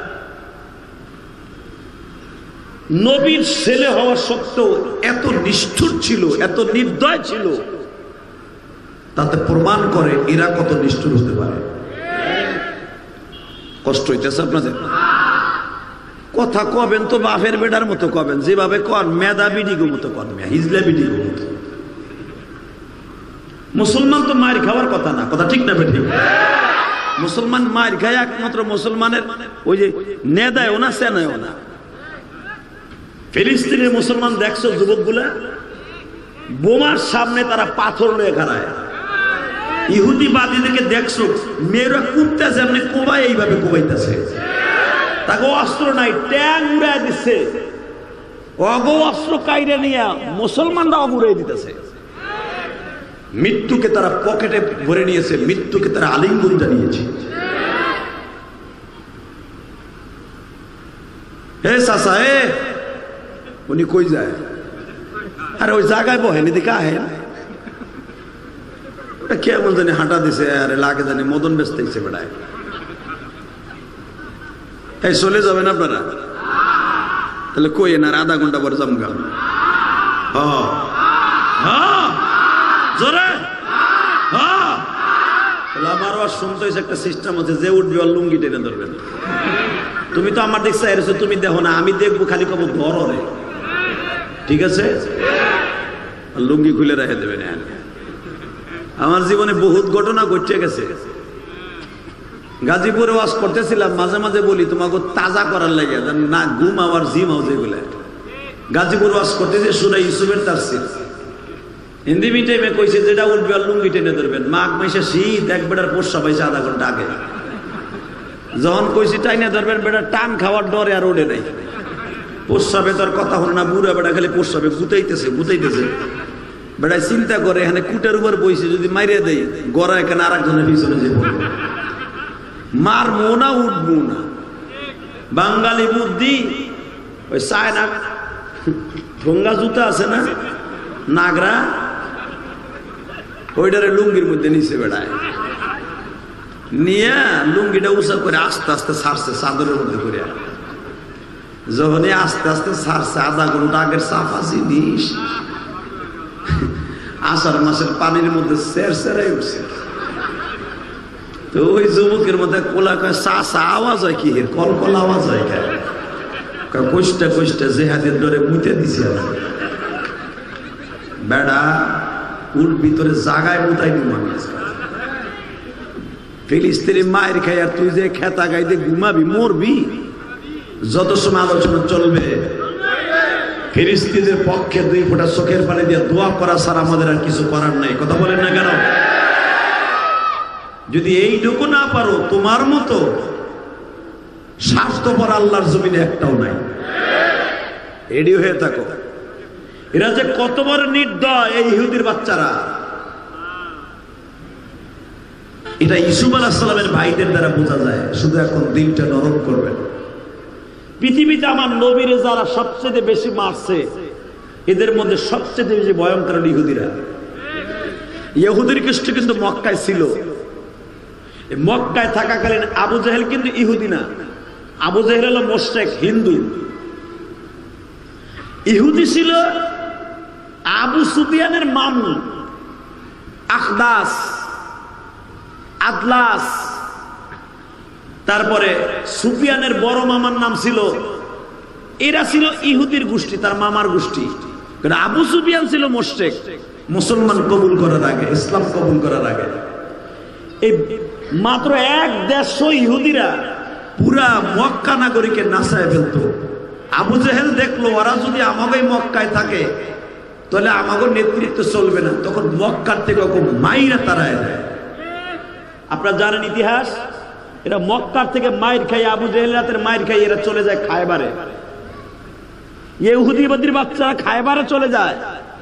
নবীর ছেলে হওয়া সত্ত্বেও এত নিষ্ঠুর ছিল, এত নির্দয় ছিল, তাতে প্রমাণ করে এরা কত নিষ্ঠুর হতে পারে। কষ্ট হইতেছে আপনাদের? কথা কবেন তো বাপের বেটার মতো কবেন, যেভাবে কন মেধা বিডিগো মতো কন, হিজলা বিডিগো মতো। মুসলমান তো মায়ের খাওয়ার কথা না, কথা ঠিক না বেঠিক? মুসলমান মায়ের খায় একমাত্র মুসলমানের ওই যে নেদায়ও না সেনায়ও না। ফিলিস্তিনের মুসলমান দেখছো যুবক গুলা বোমার সামনে তারা পাথর লয়ে খাড়ায়। ইহুদিবাদীদেরকে দেখছো মেয়েরা কুপতেছে, এমনি কোবাই এইভাবে কোবাইতেছে, তাকে অস্ত্র নাই, ট্যাং উড়াই দিচ্ছে, অগ অস্ত্র কাইরে নিয়ে মুসলমানরা অগ উড়াই দিতেছে। মৃত্যুকে তারা পকেটে ভরে নিয়েছে, মৃত্যুকে তারা আলিঙ্গন জানিয়েছে। হে চাচা, এ উনি কই যায়? আরে ওই জায়গায় বহেন, এদিকে আহেন। কেমন জানি হাঁটা দিছে, আরে লাগে জানি মদন ব্যস্ত হয়েছে বেড়ায়। এই চলে যাবেন আপনারা? তাহলে কই না আধা ঘন্টা পরে জমগা জোরে। আমার আবার শুনতে হয়েছে একটা সিস্টেম আছে, যে উঠবে আর লুঙ্গি টেনে ধরবেন। তুমি তো আমার দেখছো এসে, তুমি দেখো না, আমি দেখবো খালি কব ধর রে, ঠিক আছে? লুঙ্গি খুলে রেখে দেবেন। আমার জীবনে বহুত ঘটনা ঘটে গেছে। গাজীপুরে ওয়াজ করতেছিলাম, মাঝে মাঝে বলি তোমাকে তাজা করার লাগে না, ঘুম আবার জিম হাও যেগুলো। গাজীপুর ওয়াজ করতেছে সূরা ইউসুফের তাফসীর, হিন্দি মিটাইমে কইছে যেটা উঠবে আর লুঙ্গি টেনে ধরবেন। মাঘ মাসে শীত, এক বেটার পোষা পাইছে আধা ঘন্টা আগে। যখন কইছি টাইনে ধরবেন, বেটা টান খাওয়ার ডরে আর ওঠে নাই। পোষাবে তোর কথা হলো না, বুড়া বেটা খালি পোষাবে, গুতাইতেছে গুতাইতেছে। বেটায় চিন্তা করে এখানে কুটের উপর বইছে, যদি মাইরে দেয় গড়া এখানে আর একজনের পিছনে যে পড়বে, মারবো না উঠবো না। বাঙালি বুদ্ধি, ওই চায় না ঠোঙ্গা জুতা আছে না নাগরা, ওইটারে লুঙ্গির মধ্যে নিচে বেড়ায় নিয়ে লুঙ্গিটা উঁচা করে আস্তে আস্তে ছাড়ছে চাদরের মধ্যে করে। যখনই আস্তে আস্তে ছাড়ছে, আধা ঘন্টা আগের সাফা জিনিস আষাঢ় মাসের পানির মধ্যে সের সেরাই উঠছে। তো ওই যুবকের মধ্যে কোলা কয় চা চা আওয়াজ হয় কি, কল কল আওয়াজ হয় কেন? কষ্টা কষ্টা জেহাদের ডরে মুতে দিছে। বেড়া উঠ ভিতরে জাগায় মুতাই নি মানুষ। ফিলিস্তিনি মায়ের খাই আর তুই যে খেতা গাইতে ঘুমাবি, মরবি। যত সময় আলোচনা চলবে ফিলিস্তিনের পক্ষে দুই ফোঁটা চোখের পানি দিয়ে দোয়া করা ছাড়া আমাদের আর কিছু করার নাই। কথা বলেন না কেন? যদি এইটুকু না পারো, তোমার মতো স্বাস্থ্যপর আল্লাহর জমিনে একটাও নাই। এডি হয়ে থাকো। এরা যে কত বড় নির্দয় এই ইহুদির বাচ্চারা, এটা ইউসুফ আলাইহিস সালামের ভাইদের দ্বারা বোঝা যায়। শুধু এখন দিনটা নরম করবেন। পৃথিবীতে আমার নবীরে যারা সবচেয়ে বেশি মারছে, এদের মধ্যে সবচেয়ে বেশি ভয়ঙ্কর ইহুদিরা। ইহুদির কৃষ্ট কিন্তু মক্কায় ছিল। মক্কায় থাকাকালীন আবু জাহেল কিন্তু ইহুদি না, আবু জাহেল হলো মুশরিক হিন্দু। ইহুদি ছিল আবু সুফিয়ানের মামু আখদাস, আদলাস। তারপরে সুফিয়ানের বড় মামার নাম ছিল, এরা ছিল ইহুদির গোষ্ঠী, তার মামার গোষ্ঠী। আবু সুফিয়ান ছিল মুশরিক, মুসলমান কবুল করার আগে, ইসলাম কবুল করার আগে। এই মাত্র এক দেড়শো ইহুদিরা পুরা মক্কা নাগরিকে নাচায় ফেলতো। আবু জেহেল দেখলো ওরা যদি আমাকে মক্কায় থাকে তাহলে আমাকে নেতৃত্ব চলবে না, তখন মক্কার থেকে মাইরা তারায় দেয়। আপনারা জানেন ইতিহাস, এরা মক্কার থেকে মাইর খাই, আবু জেহেল রাতের মাইর খাই এরা চলে যায় খায়বারে। ইহুদিবাদীর বাচ্চারা খায়বারে চলে যায়।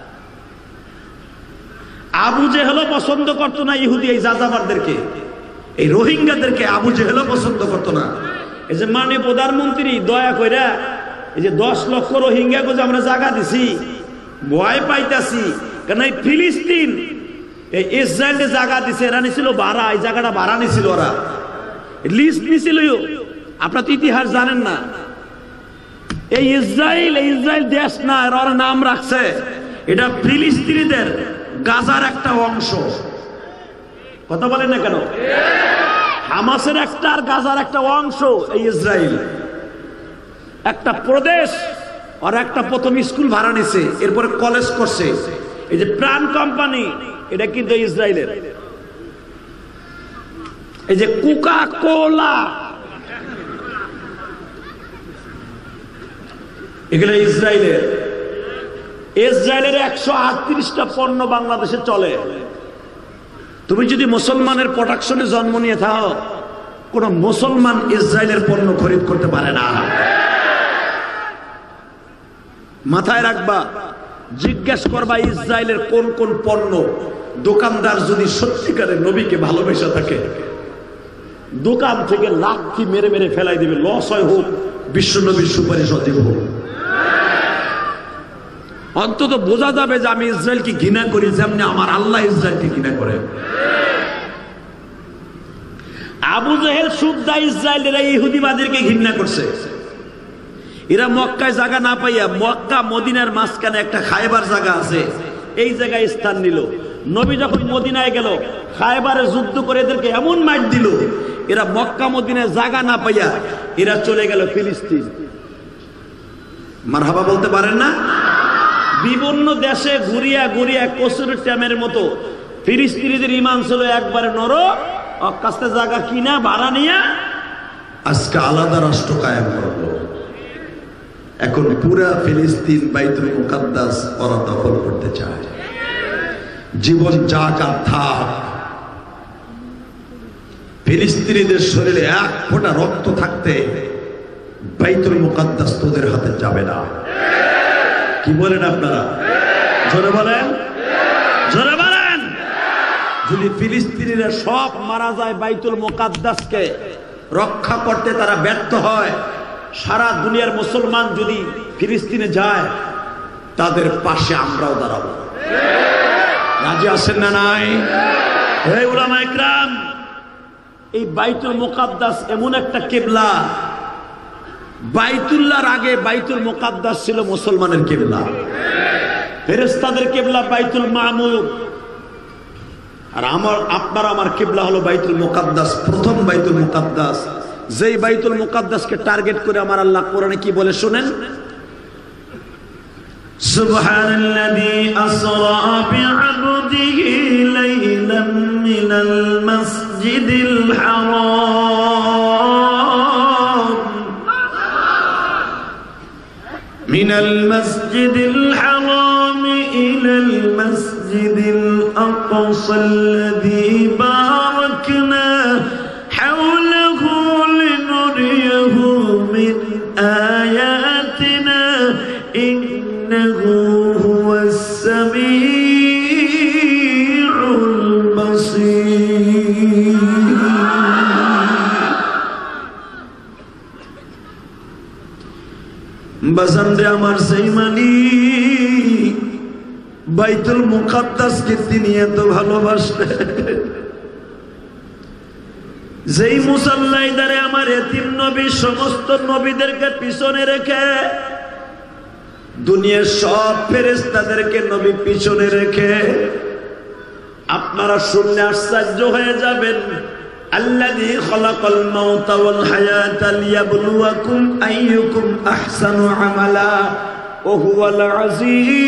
আবু জেহেলও পছন্দ করতো না ইহুদি এই যাযাবারদেরকে, এই রোহিঙ্গাদেরকে আবু জেহেলও পছন্দ করতো না। এই যে মাননীয় প্রধানমন্ত্রী দয়া কইরা এই যে দশ লক্ষ রোহিঙ্গাকে যে আমরা জায়গা দিছি, ভয় পাইতাছি, কারণ এই ফিলিস্তিন এই ইসরায়েলে জায়গা দিছে, এরা নিছিল ভাড়া, এই জায়গাটা ভাড়া নিছিল, ওরা লিস্ট নিছিল। আপনারা তো ইতিহাস জানেন না। এই ইসরায়েল এই ইসরায়েল দেশ না, এরা ওর নাম রাখছে, এটা ফিলিস্তিনিদের গাজার একটা অংশ। কথা বলেন না কেন? হামাসের একটা আর গাজার একটা অংশ এই ইসরায়েল, একটা প্রদেশ। আর একটা প্রথম স্কুল ভাড়া নিছে, এরপরে কলেজ করছে। এই যে প্রাণ কোম্পানি, এটা কিন্তু ইসরায়েলের। এই যে কোকা কোলা, এগুলো ইসরায়েলের। ইসরায়েলের একশো আটত্রিশটা পণ্য বাংলাদেশে চলে। তুমি যদি মুসলমানের প্রোডাকশনে জন্ম নিয়ে থাকো, কোন মুসলমান ইসরায়েলের পণ্য খরিদ করতে পারে না। মাথায় রাখবা, জিজ্ঞেস করবা ইসরায়েলের কোন কোন পণ্য। দোকানদার যদি সত্যিকারের নবীকে ভালোবেসে থাকে, দোকান থেকে লাঠি মেরে মেরে ফেলাই দিবে, লস হয় হোক, বিশ্ব নবীর সুপারিশ অধিক হোক। অন্তত বোঝা যাবে যে আমি ইসরায়েলকে ঘৃণা করি, যেমনি আমার আল্লাহ ইসরায়েলকে ঘৃণা করে। আবু জেহেল সুদ্দা ইসরায়েলের ইহুদিবাদীকে ঘৃণা করছে। এরা মক্কায় জায়গা না পাইয়া, মক্কা মদিনার মাঝখানে একটা খায়বার জায়গা আছে, এই জায়গায় স্থান নিল। নবী যখন মদিনায় গেল, খায়বারে যুদ্ধ করে এদেরকে এমন মার দিল, এরা মক্কা মদিনায় জায়গা না পাইয়া এরা চলে গেল ফিলিস্তিন। মারহাবা বলতে পারেন না? বিভিন্ন দেশে ঘুরিয়া ঘুরিয়া কসুর ট্যামের মতো ফিলিস্তিনিদের ইমান ছিল একবারে নর, কাছতে জায়গা কিনা ভাড়া নিয়া আজকে আলাদা রাষ্ট্র কায়েম করলো। এখন পুরা ফিলিস্তিন বাইতুল মুকাদ্দাস ওরা দখল করতে চায়। জীবন যাক আর থাক, ফিলিস্তিনিদের শরীরে এক ফোঁটা রক্ত থাকতে বাইতুল মুকাদ্দাস তোদের হাতে যাবে না। কি বলেন আপনারা? জোরে বলেন, জোরে বলেন। যদি ফিলিস্তিনিরা সব মারা যায়, বাইতুল মুকাদ্দাসকে রক্ষা করতে তারা ব্যর্থ হয়, সারা দুনিয়ার মুসলমান যদি ফিলিস্তিনে যায়, তাদের পাশে আমরাও দাঁড়াবো। রাজি আছেন না নাই? হে উলামা ইকরাম, এই বাইতুল মুকাদ্দাস এমন একটা কিবলা, বাইতুল্লাহর আগে বাইতুল মুকাদ্দাস ছিল মুসলমানের কিবলা, ফেরেশতাদের কিবলা বাইতুল মামুর। আর আমার আপনার আমার কিবলা হলো বাইতুল মুকাদ্দাস, প্রথম বাইতুল মুকাদ্দাস। যেই বাইতুল মুকাদ্দাসকে টার্গেট করে আমার আল্লাহ কোরআনে কি বলে শুনেন? সুবহানাল্লাযী আসরা বিআবদিহি লাইলাম মিনাল মাসজিদিল হারাম মিনাল মাসজিদিল হারাম ইলাল মাসজিদিল আকসাল্লাযী বারাকনা হাওলাহু লিনুরিয়াহু মিন আয়াতিনা ইন্নাহু হুয়াস সামিউল বাসীর। বাজানরে আমার সেই মানি বাইতুল মুকাদ্দাসকে তিনি এত ভালোবাসলেন, যেই মুসাল্লায় দ্বারে আমার এতিম নবী সমস্ত নবীদেরকে পিছনে রেখে, দুনিয়ার সব ফেরেশতাদেরকে নবী পিছনে রেখে, আপনারা শুনলে আশ্চর্য হয়ে যাবেন। আল্লাযী খালাকাল মাউতা ওয়াল হায়াতা লিয়াবলুয়াকুম আইয়ুকুম আহসানু আমালা ওয়া হুয়াল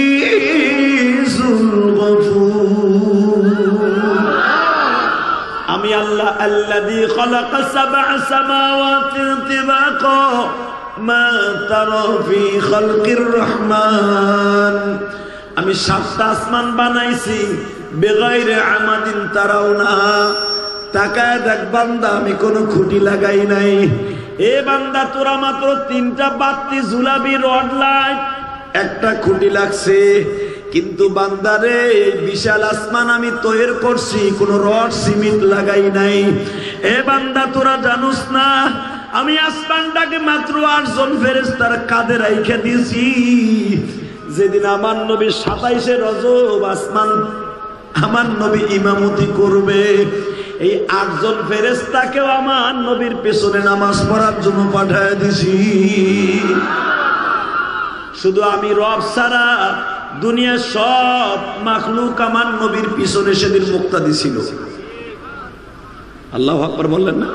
আজিজুল গফুর। আমি আল্লাহ আল্লাযী খালাকা সাবআ সামাওয়াতিন তিবাকা মা তারা ফি খালকির রহমান, আমি সাতটা আসমান বানাইছি বেগাইরে আমাদিন তারাউনা, তাকায় দেখ বান্দা আমি কোনো খুঁটি লাগাই নাই। এ বান্দা তোরা মাত্র তিনটা বাতি ঝুলাবি রড লাইট, একটা খুঁটি লাগছে, কিন্তু বান্দারে এই বিশাল আসমান আমি তৈরি করছি, কোনো রড সিমেন্ট লাগাই নাই। এ বান্দা তোরা জানুস না আমি আসমানটাকে মাত্র আটজন ফেরেশতার কাঁধে রাইখা দিয়েছি। যেদিন আমার নবী সাতাইশে রজব আসমান আমার নবী ইমামতি করবে, এই আটজন ফেরেশতাকেও আমার নবীর পেছনে নামাজ পড়ার জন্য পাঠায় দিছি। শুধু আমি রব ছাড়া দুনিয়ার সব মাখলুক আমার নবীর পিছনে সেদিন মুক্তাদি ছিল। আল্লাহু আকবার বললেন না?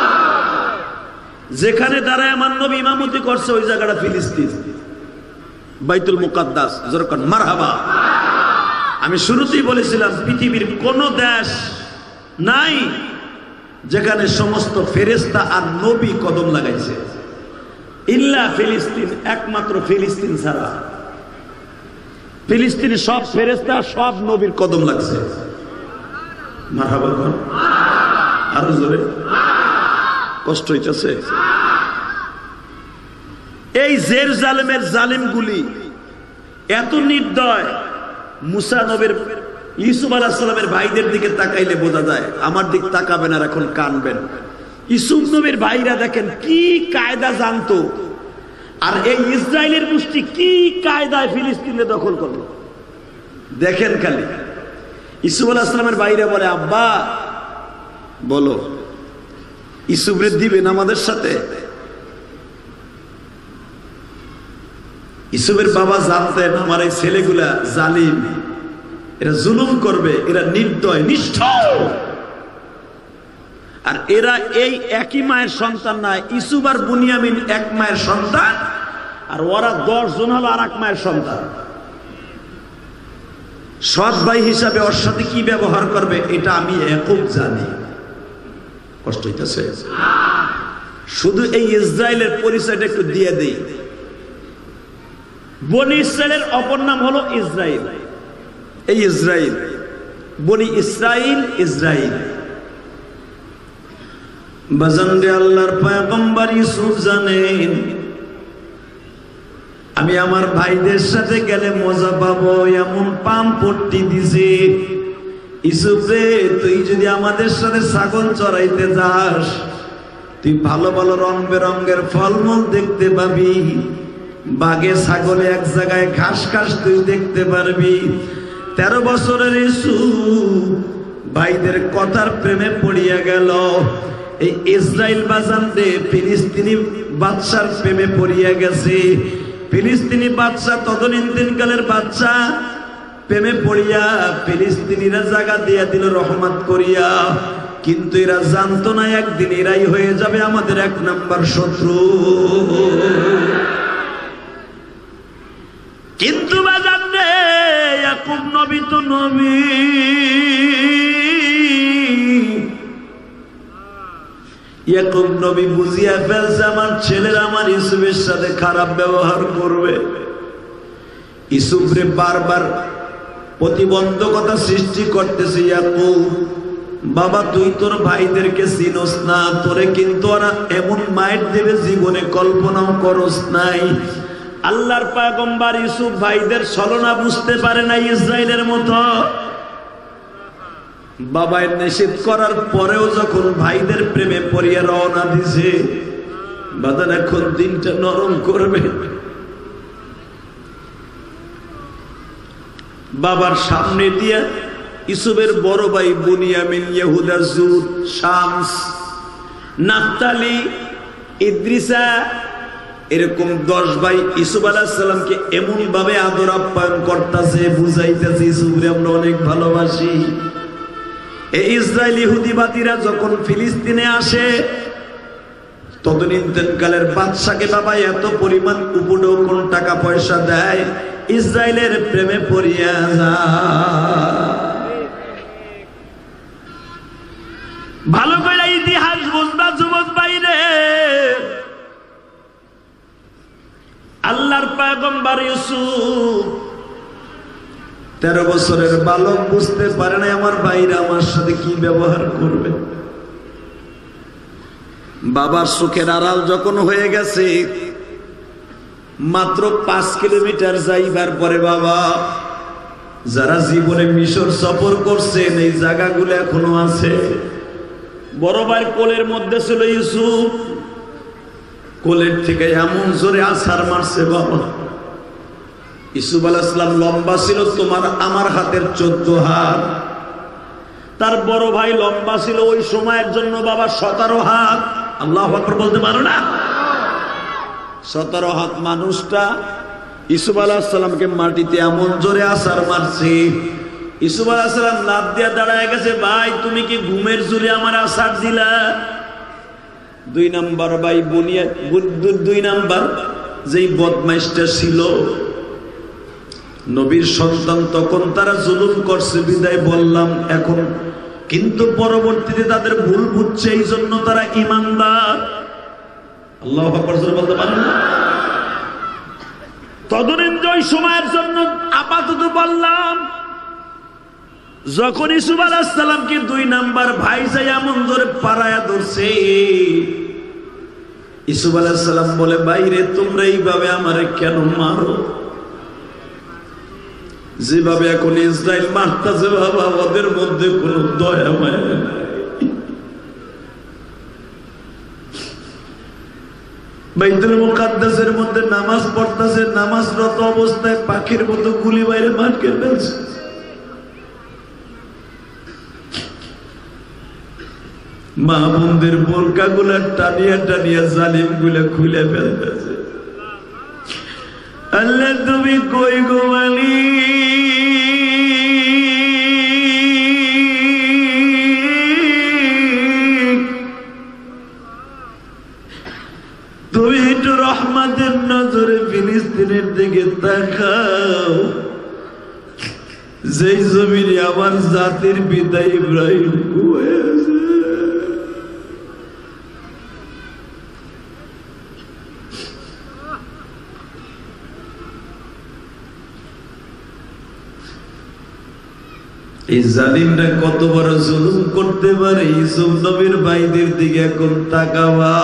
যেখানে দাঁড়ায় আমার নবী ইমামতি করছে ওই জায়গাটা ফিলিস্তিন, বাইতুল মুকাদ্দাস। যেরকম মারহাবা। আমি শুরুতেই বলেছিলাম পৃথিবীর কোন দেশ নাই যেখানে সমস্ত ফেরেশতা আর নবী কদম লাগাইছে, ইল্লা ফিলিস্তিন, একমাত্র ফিলিস্তিন ছাড়া। ফিলিস্তিনে সব ফেরেশতা সব নবীর কদম লাগছে। মারহাবা কর, আরো জোরে। কষ্ট হইতেছে? এই জেরুজালেমের জালিমগুলি এত নির্দয়, মুসা নবীর ইউসুফ আলাইহিস সালামের ভাইদের দিকে তাকাইলে বোঝা যায়, আমার দিক তাকাবেন আর এখন কানবেন। ইউসুফ নবীর ভাইরা দেখেন কি কায়দা জানতো, আর এই ইসরায়েলের গোষ্ঠী কি কায়দায় ফিলিস্তিনে দখল করলো দেখেন খালি। ইউসুফ আলাইহিস সালামের ভাইরা বলে, আব্বা বলো ইউসুফরে দিবেন আমাদের সাথে? ইউসুফের বাবা জানতেন আমার এই ছেলেগুলা জালিম, এরা জুলুম করবে, এরা নির্দয় নিষ্ঠুর, আর এরা এই একই মায়ের সন্তান না। ইউসুফ আর বুনিয়ামিন এক মায়ের সন্তান, আর ওরা দশ জন হলো আর এক মায়ের সন্তান। সৎ ভাই হিসাবে ওর সাথে কি ব্যবহার করবে এটা আমি একক জানি। কষ্ট হইতেছে? শুধু এই ইসরায়েলের পরিচয়টা একটু দিয়ে দেই। বনি ইসরায়েলের অপর নাম হলো ইসরায়েল। এই ইসরায়েল, বনি ইসরায়েল, ইসরায়েল। বাজানরে আল্লাহর পয়গম্বর ইউসুফ জানেন আমি আমার ভাইদের সাথে গেলে মজা পাবো, এমন পাম পট্টি দিছে। ইউসুফ রে, তুই যদি আমাদের সাথে ছাগল চড়াইতে যাস, তুই ভালো ভালো রং বেরঙের ফলমূল দেখতে পাবি, বাঘে ছাগলে এক জায়গায় ঘাস ঘাস তুই দেখতে পারবি। তেরো বছরের ইউসুফ ভাইদের কথার প্রেমে পড়িয়া গেল। এই ইসরায়েল বাজান রে ফিলিস্তিনি বাদশার প্রেমে পড়িয়া গেছে। ফিলিস্তিনি বাদশা তদনীতিন কালের বাদশা প্রেমে পড়িয়া ফিলিস্তিনিরা জায়গা দিয়া দিল রহমত করিয়া, কিন্তু এরা জানতো না একদিন এরাই হয়ে যাবে আমাদের এক নাম্বার শত্রু। কিন্তু বাজান রে ইয়াকুব নবী তো নবী, ইয়াকুব নবী বুঝিয়া ফেলছে আমার ছেলেরা আমার ইউসুফের সাথে খারাপ ব্যবহার করবে। ইউসুফ রে বারবার প্রতিবন্ধকতা সৃষ্টি করতেছে। ইয়াকুব বাবা, তুই তোর ভাইদেরকে চিনোস না, তোরে কিন্তু ওরা এমন মাইর দেবে জীবনে কল্পনাও করস নাই। আল্লাহর পয়গম্বর ইউসুফ ভাইদের ছলনা বুঝতে পারে না ইসরায়েলের মতো। বাবায় নিষেধ করার পরেও যখন ভাইদের প্রেমে পড়িয়া রওনা দিছে, বাদান এখন দিনটা নরম করবে। বাবার সামনে দিয়া ইউসুফের বড় ভাই বুনিয়ামিন, ইহুদা, জুদ, শামস, নাফতালি, ইদ্রিসা, এরকম দশ ভাই ইউসুফ আলাইহিস সালামকে এমন ভাবে আদর আপ্যায়ন করতেছে, বুঝাইতেছে ইউসুফরে আমরা অনেক ভালোবাসি। এই ইসরায়েল ইহুদিবাদীরা যখন ফিলিস্তিনে আসে, তদনীতিনকালের বাদশাকে বাবা এত পরিমাণ উপঢৌকন টাকা পয়সা দেয়, ইসরায়েলের প্রেমে পড়িয়া যায়। ভালো করে ইতিহাস বুঝবা যুবক বাইরে। আল্লাহর পয়গম্বর ইউসুফ তেরো বছরের বালক, বুঝতে পারে না আমার ভাইরা আমার সাথে কি ব্যবহার করবে। বাবার সুখের আড়াল যখন হয়ে গেছে, মাত্র পাঁচ কিলোমিটার যাইবার পরে বাবা, যারা জীবনে মিশর সফর করছেন এই জায়গাগুলো এখনো আছে। বড় ভাই কোলের মধ্যে ছিল ইউসুফ, কোলের থেকে এমন জোরে আছাড় মারছে বাবা। ইউসুফ আলাইহিস সালাম লম্বা ছিল তোমার আমার হাতের চোদ্দ হাত, তার বড় ভাই লম্বা ছিল ওই সময়ের জন্য বাবা সতেরো হাত। আল্লাহু আকবার বলতে পারো না? সতেরো হাত মানুষটা ইউসুফ আলাইহিস সালামকে মাটিতে এমন জোরে আছাড় মারছে, ইউসুফ আলাইহিস সালাম লাফ দিয়ে দাঁড়ায় গেছে, ভাই তুমি কি ঘুমের জোরে আমার আছাড় দিলা? দুই নাম্বার ভাই বনিয়া, দুই নাম্বার যেই বদমাইশটা ছিল নবীর সন্তান, তখন তারা জুলুম করছে বিদায় বললাম এখন, কিন্তু পরবর্তীতে তাদের ভুল বুঝছে, এই জন্য তারা ঈমানদার। আল্লাহু আকবার বলতে পারেন না? তদনিন্দ ওই সময়ের জন্য আপাতত বললাম, যখন ইউসুফ আলাইহিস সালামকে দুই নাম্বার ভাই যাই এমন ধরে পাড়ায়া ধরছে, ইউসুফ আলাইহিস সালাম বলে, বাইরে তোমরা এইভাবে আমারে কেন মারো? যেভাবে এখন ইসরায়েল মারতেছে বাবা, ওদের মধ্যে কোনো দয়া মায়া নাই। বাইতুল মুকাদ্দাসের মধ্যে নামাজ পড়তেছে, নামাজরত অবস্থায় পাখির মতো গুলি বাইরে মারকে ফেলছে। মা বোনদের বোরকা গুলা টানিয়া টানিয়া জালিম গুলা খুলে ফেলতেছে। আল্লাহ তুমি কই গো মালিক, তুমি একটু রহমতের নজরে ফিলিস্তিনের দিকে তাকাও, যেই জমিনে আমার জাতির পিতা ইব্রাহিম হয়েছে। এই জালিমরা কত বড় জুলুম করতে পারে। ইউসুফ নবীর ভাইদের দিকে এখন তাকাবা।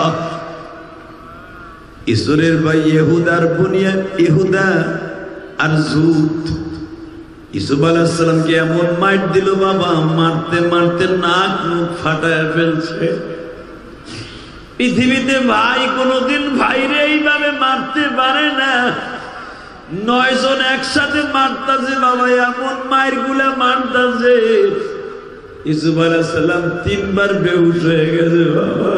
ঈশ্বরের ভাই ইহুদার বুনিয়াদ, ইহুদা আর জুত ইউসুফ আলাইহিস সালামকে এমন মাইর দিল বাবা, মারতে মারতে নাক মুখ ফাটায় ফেলছে। পৃথিবীতে ভাই কোনোদিন ভাইরে এইভাবে মারতে পারে না। নয় জন একসাথে মারতাছে বাবা, এমন মায়ের গুলা মারতাছে। ইউসুফ আলাইহিস সালাম তিনবার বেহুশ হয়ে গেছে বাবা।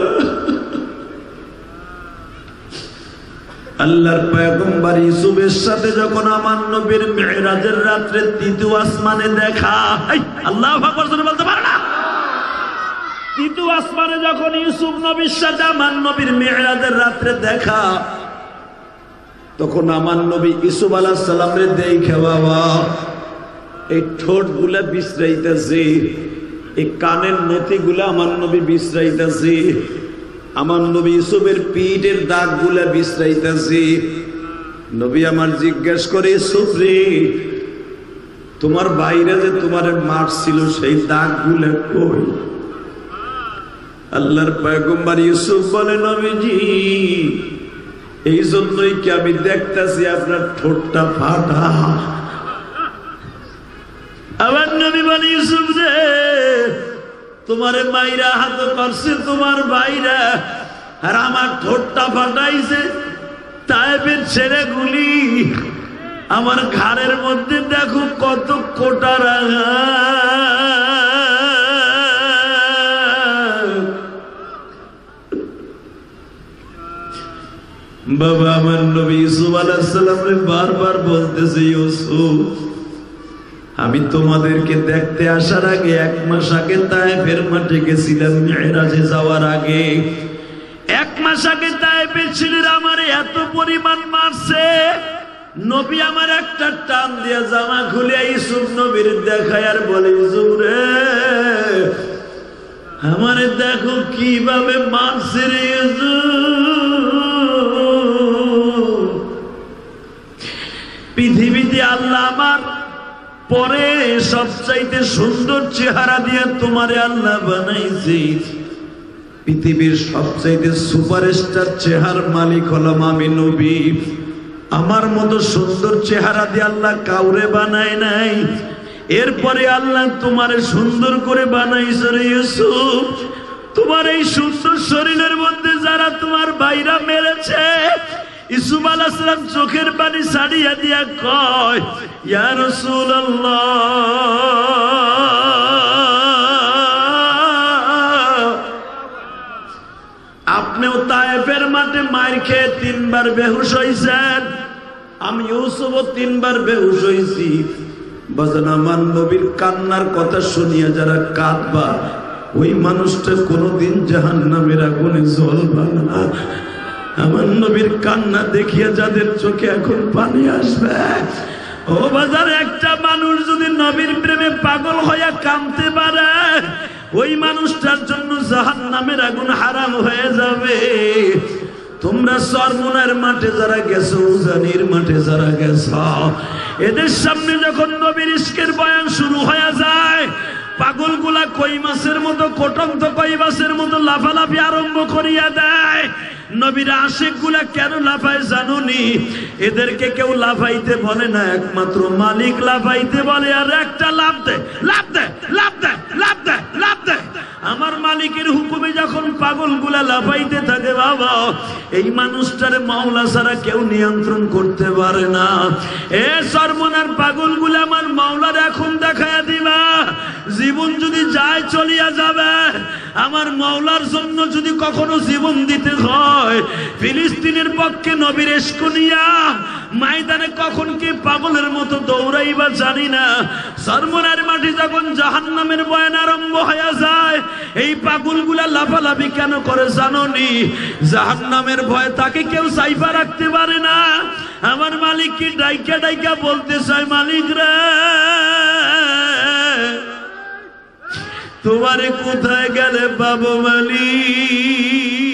আল্লাহর পয়গম্বর ইউসুফের সাথে যখন আমার নবীর মিরাজের রাত্রে তৃতীয় আসমানে দেখা, আল্লাহু আকবার বলতে পারে না? তৃতীয় আসমানে যখন ইউসুফ নবীর সাথে আমার নবীর মিরাজের রাত্রে দেখা, তখন আমার নবী ইউসুফ আলাইহিস সালামের দেখে বাবা এই ঠোঁট গুলা বিশ্রাইতেছে, এই কানের নথি গুলা আমার নবী বিশ্রাইতেছে, আমার নবী ইউসুফের পিঠের দাগ গুলা বিশ্রাইতেছে। নবী আমার জিজ্ঞেস করে, ইউসুফ রে, তোমার বাইরে যে তোমার মারছিল সেই দাগ গুলা কই? আল্লাহর পয়গম্বর ইউসুফ বলে, নবীজি এই জন্যই কি আমি দেখতেছি আপনার ঠোঁটটা ফাটা। আমার নবী বলে, ইউসুফ রে, তোমার মাইরা হাত করছে তোমার ভাইরা, আর আমার ঠোঁটটা ফাটাইছে তায়েফের ছেলেগুলি। আমার ঘাড়ের মধ্যে দেখো কত কোটা রাঙা। বাবা আমার নবী ইউসুফ আলাইহিস সালামকে বারবার বলতেছে, ইউসুফ আমি তোমাদেরকে দেখতে আসার আগে এক মাস আগে তায়েফের মাঠে গেছিলাম, মিরাজে যাওয়ার আগে এক মাস আগে তায়েফের ছেলেরা আমার এত পরিমাণ মারছে, নবী আমার একটা টান দিয়ে জামা খুলে ইউসুফ নবীর দেখায় আর বলে, ইউসুফ রে, আমারে দেখো কিভাবে মারছে রে পৃথিবীতে আল্লাহ আমার পরে সবচাইতে সুন্দর চেহারা দিয়ে তোমারে আল্লাহ বানাইছে পৃথিবীর সবচাইতে সুপারস্টার চেহার মালিক হলাম আমি নবী আমার মতো সুন্দর চেহারা দিয়ে আল্লাহ কাউরে বানায় নাই এরপরে আল্লাহ তোমারে সুন্দর করে বানাইছে রে ইউসুফ তোমার এই সুন্দর শরীরের মধ্যে যারা তোমার ভাইরা মেরেছে ইউসুফ আলাইহিস সালাম চোখের পানি ছাড়িয়া দিয়া কয় ইয়া রাসূলুল্লাহ আপনিও তায়েফের মাঠে মার খেয়ে তিনবার বেহুশ হইছেন আমি ইউসুফও তিনবার বেহুশ হইছি বাজান আমার নবীর কান্নার কথা শুনিয়া যারা কাঁদবা ওই মানুষটা কোনোদিন জাহান্নামের আগুনে জ্বলবা না আমার নবীর কান্না দেখিয়া যাদের চোখে এখন পানি আসবে ও বাজার একটা মানুষ যদি নবীর প্রেমে পাগল হইয়া কাঁদতে পারে ওই মানুষটার জন্য জাহান্নামের আগুন হারাম হয়ে যাবে তোমরা চরমোনার মাঠে যারা গেছো উজানির মাঠে যারা গেছো এদের সামনে যখন নবীর ইশকের বয়ান শুরু হয়ে যায় পাগলগুলা কই মাছের মতো কোটন্ত কই মাছের মতো লাফালাফি আরম্ভ করিয়া দেয় নবীর আশিক গুলা কেন লাফায় জানুনি এদেরকে কেউ লাফাইতে বলে না একমাত্র মালিক লাফাইতে বলে আর একটা লাফ দে লাফ দে লাফ দে লাফ দে লাফ দে আমার মালিকের হুকুমে যখন পাগলগুলা লাফাইতে থাকে বাবা এই মানুষটারে মাওলা ছাড়া কেউ নিয়ন্ত্রণ করতে পারে না এ সর্বনার পাগলগুলা আমার মাওলার এখন দেখায়া দিবা জীবন যদি যায় চলিয়া যাবে আমার মাওলার জন্য যদি কখনো জীবন দিতে হয় ফিলিস্তিনের পক্ষে নবীর ইশক নিয়া ময়দানে কখন কি পাগলের মতো দৌড়াইবা জানি না সর্বনার মাঠে যখন জাহান্নামের বয়ান আরম্ভ হয়ে যায় এই পাগলগুলা লাফালাফি কেন করে জানোনি জাহান্নামের ভয় তাকে কেউ সাইফা রাখতে পারে না আমার মালিক কি ডাইকা ডাইকা বলতে চায় মালিক রে তোমারে কোথায় গেলে বাবু মালিক